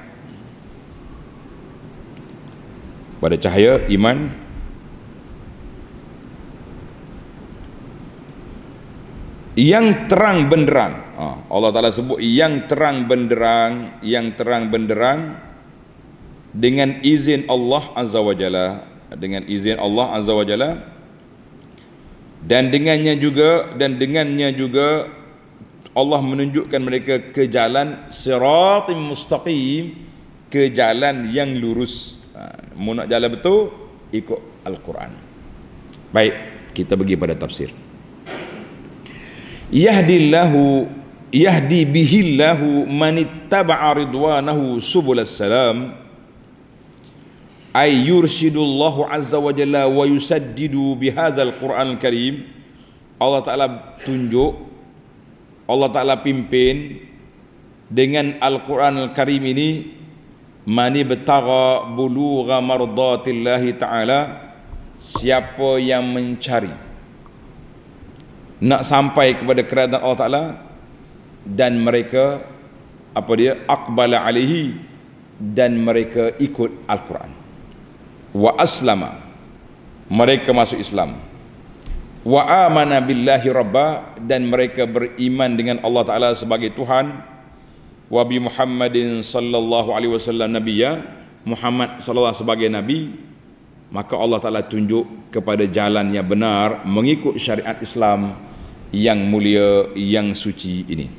Pada cahaya iman yang terang benderang. Ha, Allah Ta'ala sebut yang terang benderang, yang terang benderang dengan izin Allah Azza wa Jalla, dengan izin Allah Azza wa Jalla, dan dengannya juga dan dengannya juga Allah menunjukkan mereka ke jalan siratim mustaqim, ke jalan yang lurus. Ha, mau nak jalan betul, ikut Al-Quran. Baik, kita pergi pada tafsir. Yahdillahu yahdi bihillahu manittaba'a ridwanahu subulas salam, ay yursidullahu azza wa jalla wa yusaddidu bihadzal Qur'an karim. Allah Ta'ala tunjuk, Allah Ta'ala pimpin dengan Al-Quran Al-Karim ini, mani betagha bulugha mardatillahi ta'ala, siapa yang mencari nak sampai kepada keredaan Allah Ta'ala, dan mereka apa dia aqbala alaihi, dan mereka ikut Al-Quran. Wa aslama, mereka masuk Islam. Wa amana billahi rabba, dan mereka beriman dengan Allah Ta'ala sebagai Tuhan. Wa bi Muhammadin sallallahu alaihi wasallam nabiyya, Muhammad sallallahu sebagai nabi. Maka Allah Ta'ala tunjuk kepada jalan yang benar, mengikut syariat Islam yang mulia, yang suci ini.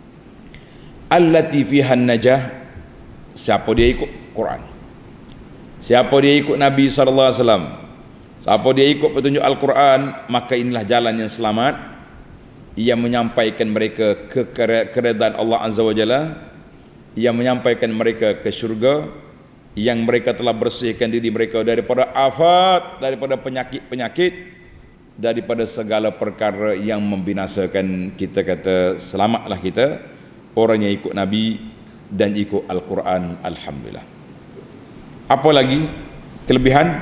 Allati fiha najah, siapa dia ikut Quran, siapa dia ikut Nabi sallallahu alaihi wasallam, siapa dia ikut petunjuk Al-Quran, maka inilah jalan yang selamat, yang menyampaikan mereka ke keredaan Allah Azza wa Jalla, yang menyampaikan mereka ke syurga, yang mereka telah bersihkan diri mereka daripada afat, daripada penyakit-penyakit, daripada segala perkara yang membinasakan. Kita kata selamatlah kita, orang yang ikut Nabi dan ikut Al-Quran. Alhamdulillah. Apa lagi kelebihan?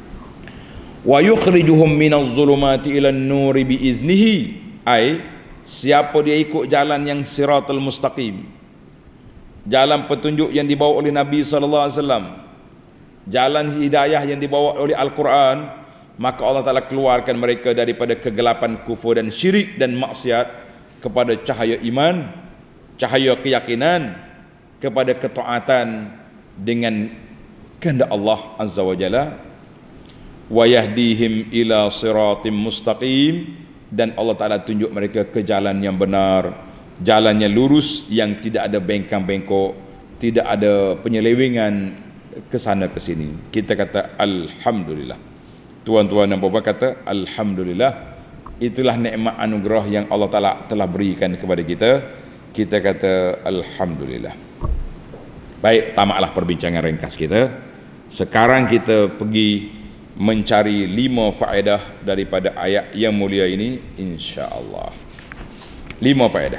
Wa yukhrijuhum minaz zulumati ilan nuri biiznihi, ai siapa dia ikut jalan yang siratal mustaqim, jalan petunjuk yang dibawa oleh Nabi sallallahu alaihi wasallam, jalan hidayah yang dibawa oleh Al-Quran, maka Allah Ta'ala keluarkan mereka daripada kegelapan kufur dan syirik dan maksiat kepada cahaya iman, cahaya keyakinan, kepada ketaatan dengan kehendak Allah Azza wa Jalla. Wa yahdihim ila siratim mustaqim, dan Allah Ta'ala tunjuk mereka ke jalan yang benar, jalan yang lurus, yang tidak ada bengkang-bengkok, tidak ada penyelewengan ke sana ke sini. Kita kata alhamdulillah. Tuan-tuan dan puan-puan kata alhamdulillah. Itulah nikmat anugerah yang Allah Ta'ala telah berikan kepada kita. Kita kata alhamdulillah. Baik, tamatlah perbincangan ringkas kita. Sekarang kita pergi mencari lima faedah daripada ayat yang mulia ini, insya-Allah. Lima faedah.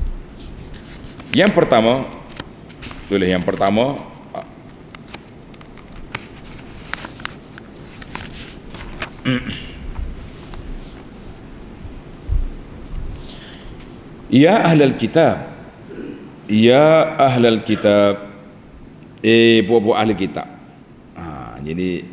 Yang pertama, tulis yang pertama, ya ahlal kitab, ya ahlal kitab, eh buah-buah ahli kitab. Ha, jadi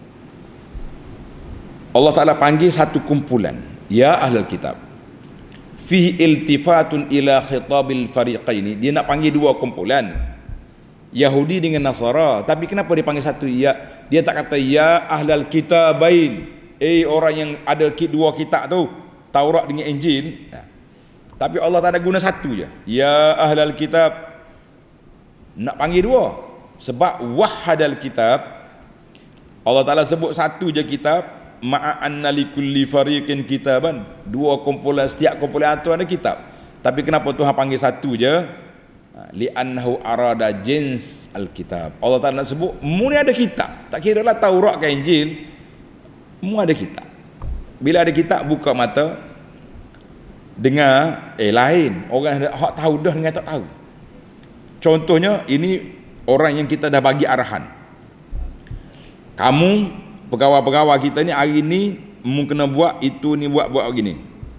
Allah Ta'ala panggil satu kumpulan, ya ahlul kitab, fi iltifatun ila khitabil fariqaini. Dia nak panggil dua kumpulan, Yahudi dengan Nasara. Tapi kenapa dia panggil satu? Ya, dia tak kata ya ahlul kitabain, eh orang yang ada dua kitab tu, Taurat dengan Injil. Nah, tapi Allah Ta'ala guna satu je, ya ahlul kitab. Nak panggil dua sebab wahadal kitab, Allah Ta'ala sebut satu je kitab, ma'anna likulli fariqin kitaban, dua kumpulan, setiap kumpulan itu ada kitab. Tapi kenapa Tuhan panggil satu je? Li'annahu arada jins al-kitab. Allah Ta'ala nak sebut mu ni ada kitab, tak kira lah Taurat ke Injil, mu ada kitab. Bila ada kitab, buka mata, dengar, eh lain orang hak tahu dah dengan tak tahu. Contohnya ini orang yang kita dah bagi arahan, kamu pegawai-pegawai kita ni hari ni mu kena buat itu ni, buat buat begini,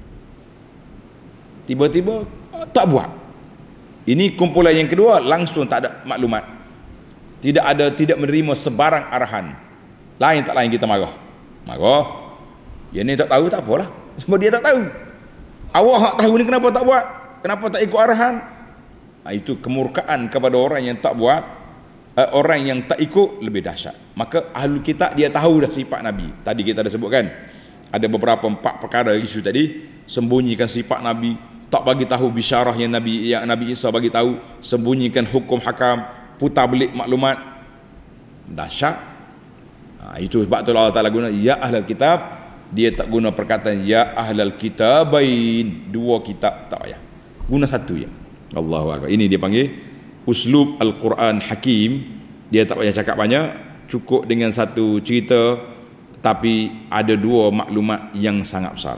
tiba-tiba tak buat. Ini kumpulan yang kedua, langsung tak ada maklumat, tidak ada, tidak menerima sebarang arahan. Lain tak lain kita marah, marah yang ni tak tahu tak apalah, sebab dia tak tahu. Awak hak tahu ni kenapa tak buat, kenapa tak ikut arahan? Nah, itu kemurkaan kepada orang yang tak buat, uh, orang yang tak ikut lebih dahsyat. Maka ahli kitab dia tahu dah sifat Nabi. Tadi kita dah sebutkan ada beberapa empat perkara isu tadi, sembunyikan sifat Nabi, tak bagi tahu bisyarah yang Nabi yang Nabi Isa bagi tahu, sembunyikan hukum hakam, putar belik maklumat, dahsyat. Nah, itu sebab tu Allah Ta'ala guna ya ahlul kitab, dia tak guna perkataan ya ahlul kitabain, dua kitab, tak payah, guna satu je. Allahu Akbar. Ini dia panggil uslub Al-Quran Hakim. Dia tak payah cakap banyak, cukup dengan satu cerita, tapi ada dua maklumat yang sangat besar.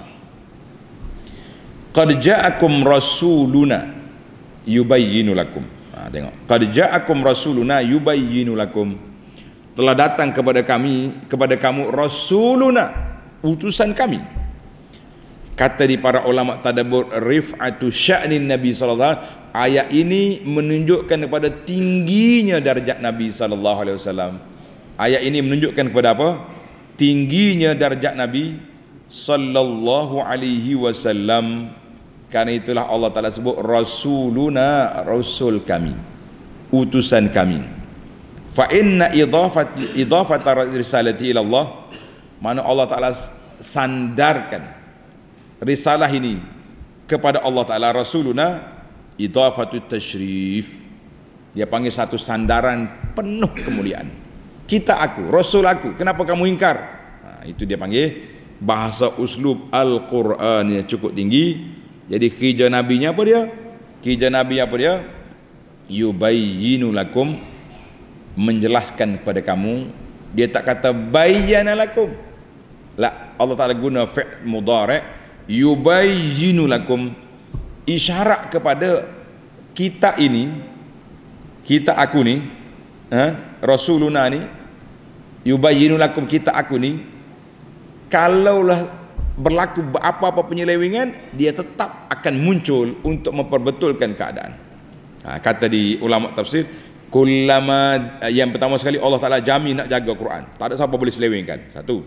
Qad ja'akum rasuluna yubayyinu lakum. Ha, tengok. Qad ja'akum rasuluna yubayyinu lakum. Telah datang kepada kami, kepada kamu rasuluna, utusan kami. Kata di para ulama tadabbur, rif'atu sya'nin Nabi sallallahu alaihi wasallam, ayat ini menunjukkan kepada tingginya darjat Nabi sallallahu alaihi wasallam. Ayat ini menunjukkan kepada apa? Tingginya darjat Nabi sallallahu alaihi wasallam. Karena itulah Allah Ta'ala sebut rasuluna, rasul kami, utusan kami. Fa inna idafat idafat risalati ila Allah, mana Allah Ta'ala sandarkan risalah ini kepada Allah Ta'ala, rasuluna idafatut tashrif, dia panggil satu sandaran penuh kemuliaan. Kita aku, rasul aku, kenapa kamu ingkar? Nah, itu dia panggil bahasa uslub Al-Quran yang cukup tinggi. Jadi kerja nabinya apa dia? Kerja nabi apa dia? Yubayyinu lakum, menjelaskan kepada kamu. Dia tak kata bayyana lakum, la, Allah Ta'ala guna fi'l mudhari', yubayyinu lakum, isyarat kepada kita ini, kita aku ni, ha? Rasuluna ni, yubayyinu lakum, kita aku ni, kalaulah berlaku apa-apa penyelewengan, dia tetap akan muncul untuk memperbetulkan keadaan. Ha, kata di ulama tafsir, kullama, yang pertama sekali Allah Ta'ala jamin nak jaga Quran, tak ada siapa boleh selewengkan. Satu.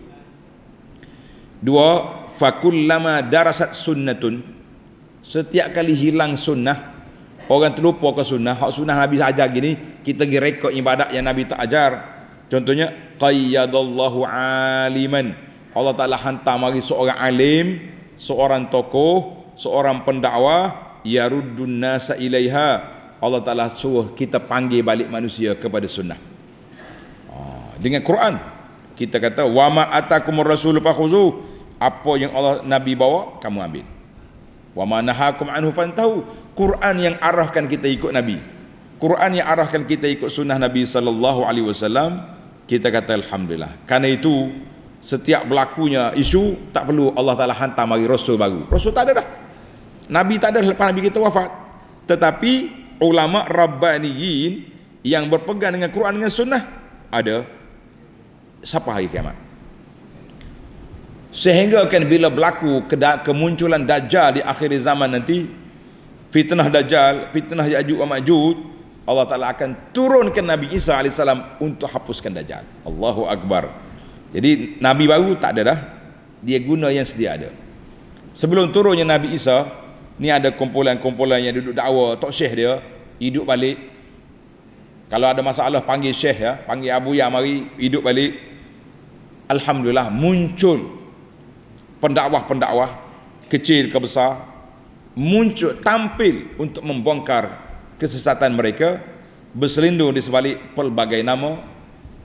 Dua, fakullama darasat sunnatun, setiap kali hilang sunnah, orang terlupa ke sunnah, hak sunnah Nabi ajar gini, kita pergi rekod ibadat yang Nabi tak ajar. Contohnya qayyadallahu aliman, Allah Ta'ala hantar mari seorang alim, seorang tokoh, seorang pendakwah, yaruddun nasa ilaiha, Allah Ta'ala suruh kita panggil balik manusia kepada sunnah. Dengan Quran kita kata wa ma atakumur rasul fakhuzu, apa yang Allah Nabi bawa kamu ambil. Wa ma nahakum anhu fantahu, Quran yang arahkan kita ikut Nabi, Quran yang arahkan kita ikut sunnah Nabi sallallahu alaihi wasallam, kita kata alhamdulillah. Karena itu setiap berlakunya isu, tak perlu Allah Ta'ala hantar mari rasul baru. Rasul tak ada dah, Nabi tak ada lepas Nabi kita wafat. Tetapi ulama rabbaniyin yang berpegang dengan Quran dengan sunnah ada sampai hari kiamat. Sehingga kan bila berlaku kemunculan Dajjal di akhir zaman nanti, fitnah Dajjal, fitnah Ya'juj wa Ma'juj, Allah Ta'ala akan turunkan Nabi Isa alaihissalam untuk hapuskan Dajjal. Allahu Akbar. Jadi Nabi baru tak ada dah, dia guna yang sedia ada. Sebelum turunnya Nabi Isa ni, ada kumpulan-kumpulan yang duduk dakwa, tok syekh dia hidup balik. Kalau ada masalah panggil syekh ya, panggil Abu Ya mari hidup balik. Alhamdulillah muncul pendakwah-pendakwah kecil ke besar, muncul tampil untuk membongkar kesesatan mereka, berselindung di sebalik pelbagai nama,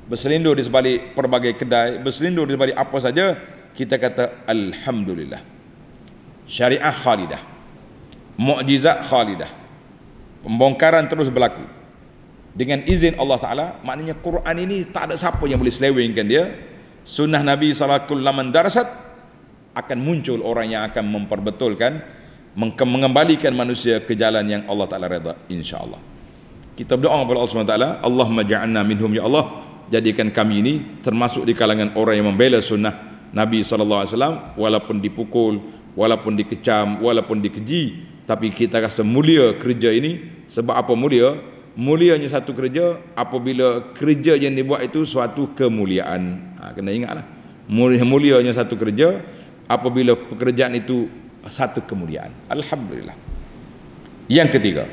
berselindung di sebalik pelbagai kedai, berselindung di sebalik apa saja, kita kata alhamdulillah. Syariah khalidah, mukjizat khalidah, pembongkaran terus berlaku dengan izin Allah Ta'ala. Maknanya Quran ini tak ada siapa yang boleh selewengkan dia. Sunnah Nabi sallallahu alaihi wasallam darasat, akan muncul orang yang akan memperbetulkan, mengembalikan manusia ke jalan yang Allah Ta'ala redha, insya-Allah. Kita berdoa kepada Allah Subhanahu Wa Taala, Allahumma ja'alna minhum, ya Allah, jadikan kami ini termasuk di kalangan orang yang membela sunnah Nabi sallallahu alaihi wasallam, walaupun dipukul, walaupun dikecam, walaupun dikeji, tapi kita rasa mulia kerja ini. Sebab apa mulia? Mulianya satu kerja apabila kerja yang dibuat itu suatu kemuliaan. Ha, kena ingatlah, mulia, mulianya satu kerja apabila pekerjaan itu satu kemuliaan. Alhamdulillah. Yang ketiga,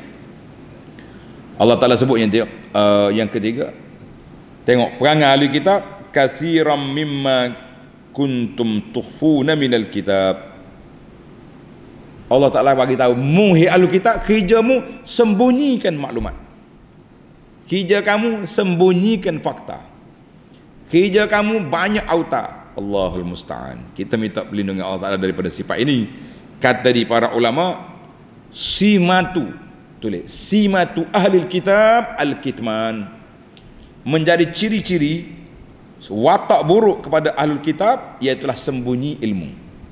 Allah Ta'ala sebut yang, uh, yang ketiga, tengok perangai ahli kitab, kathiran mimma kuntum tukhfuna minal kitab. Allah Ta'ala bagi tahu, mu hai ahli kitab, kerjamu sembunyikan maklumat, kerja kamu sembunyikan fakta, kerja kamu banyak auta. Allahul musta'an. Kita minta perlindungan Allah Ta'ala daripada sifat ini. Kata di para ulama, simatu, tulis simatu ahli kitab al-kitman, menjadi ciri-ciri watak buruk kepada ahli kitab iaitulah sembunyi ilmu.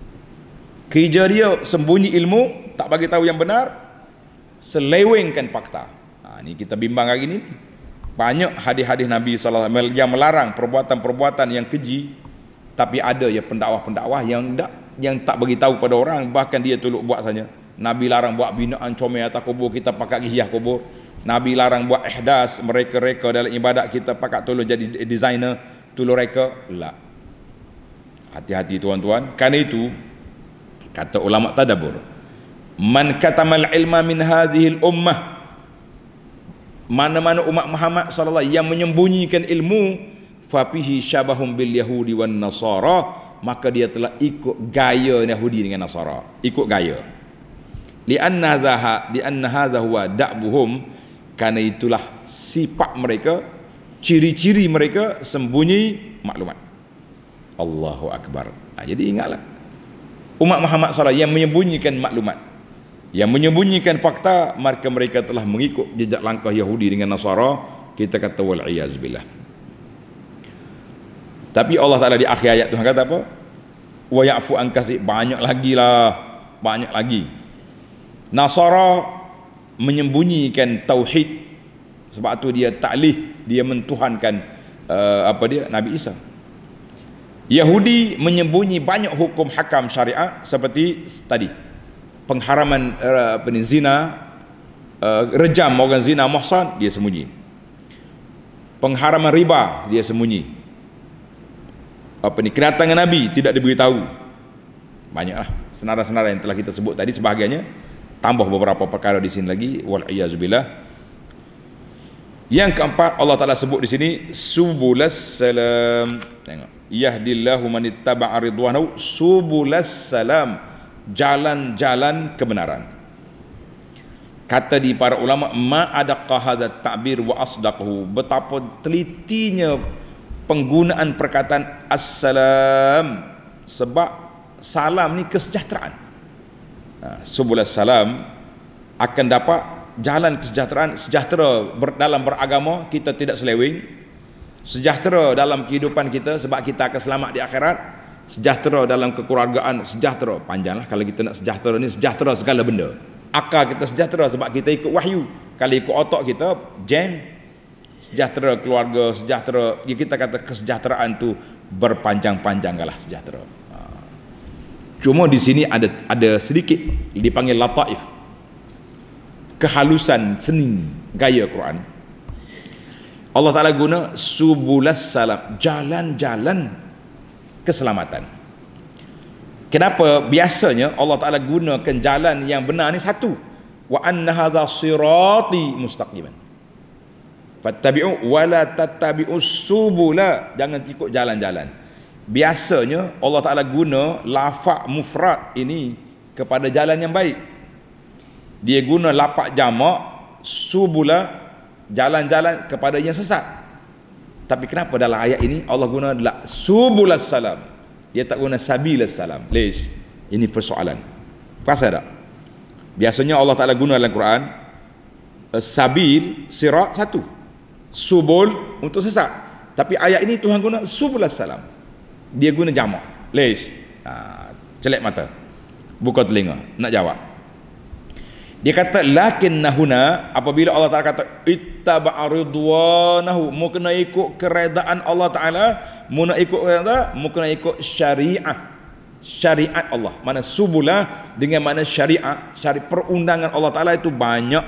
Kerja dia sembunyi ilmu, tak bagi tahu yang benar, selewengkan fakta. Ha, ni kita bimbang hari ini. Banyak hadis-hadis Nabi sallallahu alaihi wasallam yang melarang perbuatan-perbuatan yang keji, tapi ada ya pendakwah-pendakwah yang tak, yang tak bagi tahu pada orang, bahkan dia tolak buat saja. Nabi larang buat binaan comel atas kubur, kita pakai hias kubur. Nabi larang buat ihdas, mereka-reka dalam ibadat, kita pakai tolong jadi designer, tolong reka. La. Hati-hati tuan-tuan. Karena itu kata ulama tadabbur, man katamal ilma min hadhil ummah, mana-mana umat Muhammad sallallahu alaihi wasallam yang menyembunyikan ilmu, fafihi syabahum bil yahudi wan nasara, maka dia telah ikut gaya Yahudi dengan Nasara, ikut gaya. Lianna zaha lianna hadha huwa da'buhum, karena itulah sifat mereka, ciri-ciri mereka sembunyi maklumat. Allahu akbar. Nah, jadi ingatlah, umat Muhammad sallallahu alaihi wasallam yang menyembunyikan maklumat, yang menyembunyikan fakta, maka mereka telah mengikut jejak langkah Yahudi dengan Nasara. Kita kata wal iyaz billah. Tapi Allah Ta'ala di akhir ayat Tuhan kata apa? Wa ya'fu an kasih, banyak lagi lah, banyak lagi. Nasara menyembunyikan tauhid, sebab tu dia taklih, dia mentuhankan uh, apa dia Nabi Isa. Yahudi menyembunyi banyak hukum hakam syariat, seperti tadi pengharaman uh, apa ni, zina, uh, rejam orang zina muhsan, dia sembunyi. Pengharaman riba, dia sembunyi. Apa ni, kedatangan Nabi tidak diberitahu. Banyaklah senara-senara yang telah kita sebut tadi, sebahagiannya, tambah beberapa perkara di sini lagi, wal iyaz billah. Yang keempat, Allah Ta'ala sebut di sini subulas salam. Tengok, yahdillahu man ittaba'a ridwanahu subulas salam, jalan-jalan kebenaran. Kata di para ulama, ma adaqqa hadzal ta'bir wa asdaqhu, betapa telitinya penggunaan perkataan assalam, sebab salam ni kesejahteraan. Nah, subulas salam akan dapat jalan kesejahteraan, sejahtera ber, dalam beragama, kita tidak seleweng, sejahtera dalam kehidupan kita sebab kita akan selamat di akhirat, sejahtera dalam kekeluargaan, sejahtera, panjanglah kalau kita nak sejahtera ni, sejahtera segala benda. Akal kita sejahtera sebab kita ikut wahyu, kalau ikut otak kita jam. Sejahtera keluarga, sejahtera, ya kita kata kesejahteraan tu berpanjang-panjanglah sejahtera. Cuma di sini ada ada sedikit dipanggil lataif, kehalusan seni gaya Quran. Allah Ta'ala guna subulas salam, jalan-jalan keselamatan. Kenapa biasanya Allah Ta'ala gunakan jalan yang benar ni satu, wa anna hadza sirati mustaqiman fattabi'u wa la tattabi'us subula, jangan ikut jalan-jalan. Biasanya Allah Ta'ala guna lafaz mufrad ini kepada jalan yang baik. Dia guna lafaz jamak subula, jalan-jalan kepada yang sesat. Tapi kenapa dalam ayat ini Allah guna adalah subulas salam, dia tak guna sabilas salam? Lish, ini persoalan. Pasal tak? Biasanya Allah Ta'ala guna dalam Quran sabil, sirat satu, subul untuk sesat. Tapi ayat ini Tuhan guna subulas salam, dia guna jamak. Lish, ha, celek mata, buka telinga, nak jawab. Dia kata lakinnahuna, apabila Allah Ta'ala kata ittaba'a ridwanahu, mu kena ikut keredaan Allah Ta'ala, mu nak ikut keredaan, mu kena ikut syariah, syariat Allah. Mana subulah dengan mana syariat, syari perundangan Allah Ta'ala itu banyak.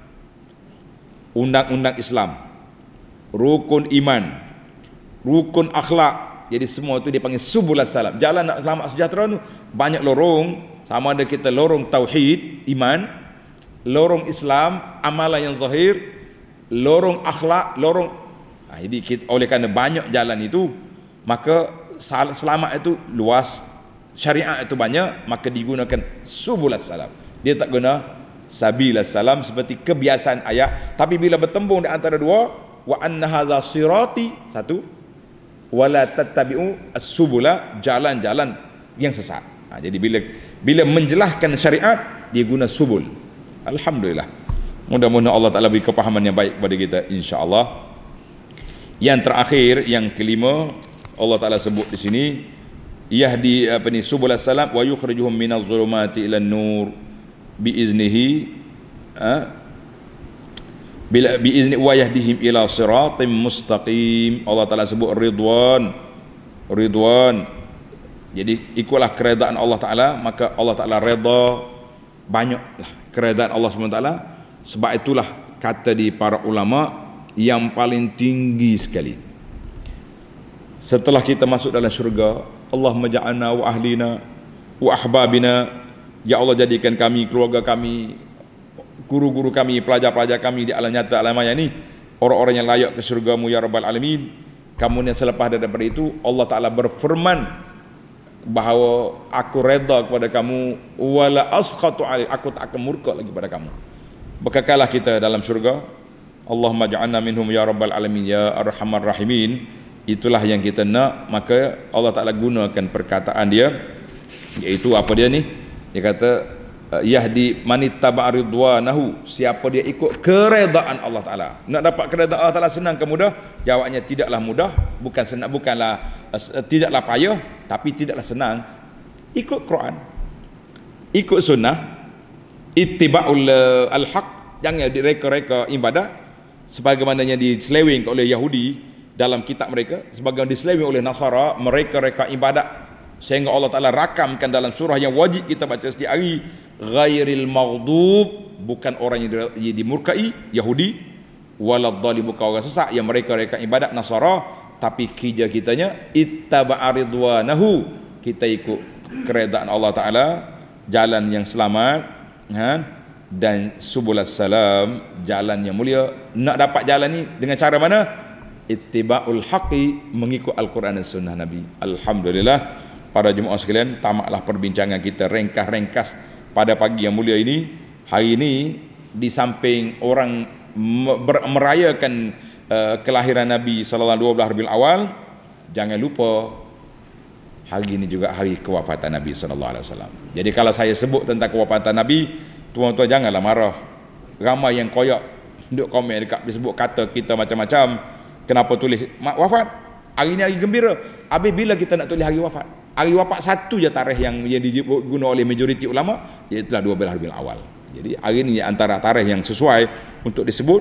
Undang-undang Islam, rukun iman, rukun akhlak, jadi semua itu dipanggil subulas salam. Jalan nak selamat sejahtera tu banyak lorong, sama ada kita lorong tauhid, iman, lorong Islam, amalan yang zahir, lorong akhlak, lorong, nah, jadi kita, oleh kerana banyak jalan itu, maka selamat itu luas, syariat itu banyak, maka digunakan subulas salam. Dia tak guna sabilas salam seperti kebiasaan ayat. Tapi bila bertembung di antara dua, wa anna hadza sirati, satu, wala tattabi'u as-subula, jalan-jalan yang sesat. Nah, jadi bila bila menjelaskan syariat, dia guna subul. Alhamdulillah, mudah-mudahan Allah Ta'ala beri kepahaman yang baik kepada kita, insya-Allah. Yang terakhir, yang kelima, Allah Ta'ala sebut di sini, yahdi apa ni, subulas salam wa yukhrijuhum minaz zulumati ilan nur biiznihi, ha? bila biizni wa yahdihim ila siratim mustaqim. Allah Ta'ala sebut ridwan, ridwan, jadi ikutlah keredaan Allah Ta'ala, maka Allah Ta'ala redha, banyaklah keredaan Allah subhanahu wa taala. Sebab itulah kata di para ulama yang paling tinggi sekali setelah kita masuk dalam syurga, Allahumma ja'alna wa ahlina wa ahbabina, ya Allah jadikan kami, keluarga kami, guru-guru kami, pelajar-pelajar kami di alam nyata, alam maya ni orang-orang yang layak ke syurgamu ya rabbal alamin. Kemudian selepas daripada itu Allah Ta'ala berfirman bahawa aku redha kepada kamu, wala askhatu alaik, aku tak akan murka lagi pada kamu. Berkekallah kita dalam syurga. Allahumma ja'alna minhum ya rabbal alamin ya arhamar rahimin. Itulah yang kita nak. Maka Allah Ta'ala gunakan perkataan dia, iaitu apa dia ni, dia kata yahdi manittaba'a ridwanahu, siapa dia ikut keredaan Allah Ta'ala. Nak dapat keredaan Allah Ta'ala senang ke mudah? Jawabnya tidaklah mudah, bukan senang, bukanlah uh, tidaklah payah, tapi tidaklah senang. Ikut Quran, ikut sunnah, ittiba'ul al-haq, jangan direka-reka ibadat sebagaimana yang diseleweng oleh Yahudi dalam kitab mereka, sebagaimana diseleweng oleh Nasara, mereka reka ibadat sehingga Allah Ta'ala rakamkan dalam surah yang wajib kita baca setiap hari, ghairil maghdub, bukan orang yang dimurkai Yahudi, waladhdallin, bukan orang sesat yang mereka reka ibadat Nasara, tapi kerja kitanya ittaba'a ridwanahu, kita ikut keredaan Allah Ta'ala, jalan yang selamat, ha? Dan subulas salam, jalan yang mulia. Nak dapat jalan ni dengan cara mana? Ittiba'ul haqqi, mengikut Al-Quran dan Sunnah Nabi. Alhamdulillah, para jemaah sekalian, tamatlah perbincangan kita ringkas-ringkas pada pagi yang mulia ini. Hari ini di samping orang merayakan uh, kelahiran Nabi sallallahu dua belas Rabiul Awal, jangan lupa hari ini juga hari kewafatan Nabi sallallahu alaihi wasallam. Jadi kalau saya sebut tentang kewafatan Nabi, tuan-tuan janganlah marah. Ramai yang koyak duk komen dekat disebut kata kita macam-macam. Kenapa tulis wafat? Hari ini hari gembira. Habis bila kita nak tulis hari wafat? Hari wafat satu je tarikh yang yang digunakan oleh majoriti ulama, iaitu dua belas Rabiul Awal. Jadi hari ini antara tarikh yang sesuai untuk disebut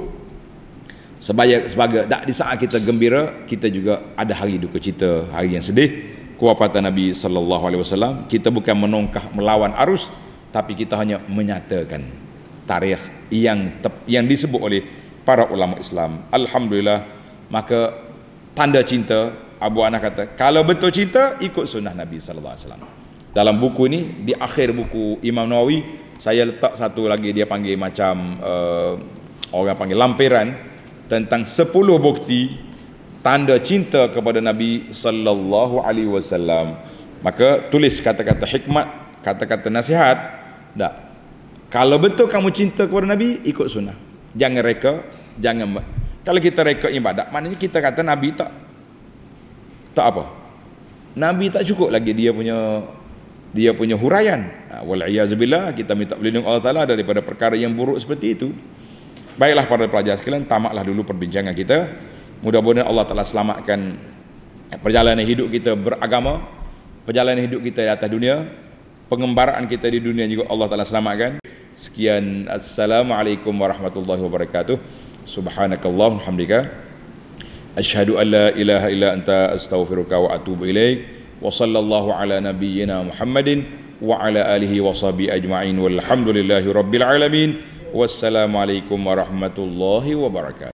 sebagai sebagai dak di saat kita gembira, kita juga ada hari duka cita, hari yang sedih kewafatan Nabi sallallahu alaihi wasallam. Kita bukan menongkah melawan arus, tapi kita hanya menyatakan tarikh yang yang disebut oleh para ulama Islam. Alhamdulillah, maka tanda cinta, Abu Anas kata, kalau betul cinta, ikut sunnah Nabi sallallahu alaihi wasallam. Dalam buku ini, di akhir buku Imam Nawawi, saya letak satu lagi, dia panggil macam uh, orang panggil lampiran tentang sepuluh bukti tanda cinta kepada Nabi sallallahu alaihi wasallam. Maka tulis kata-kata hikmat, kata-kata nasihat. Tak. Kalau betul kamu cinta kepada Nabi, ikut sunnah. Jangan reka, jangan Kalau kita rekod ibadat, maknanya kita kata Nabi tak tak apa. Nabi tak cukup lagi dia punya dia punya huraian. Wal-iyazubillah, kita minta perlindungan Allah Ta'ala daripada perkara yang buruk seperti itu. Baiklah para pelajar sekalian, tamatlah dulu perbincangan kita. Mudah-mudahan Allah Ta'ala selamatkan perjalanan hidup kita beragama, perjalanan hidup kita di atas dunia, pengembaraan kita di dunia juga Allah Ta'ala selamatkan. Sekian, assalamualaikum warahmatullahi wabarakatuh. Subhanakallahumma hamdika asyhadu an la ilaha illa anta astaghfiruka wa atubu ilaik. Wa sallallahu ala nabiyyina Muhammadin wa ala alihi wa sahbihi ajma'in walhamdulillahi rabbil alamin. Wassalamualaikum warahmatullahi wabarakatuh.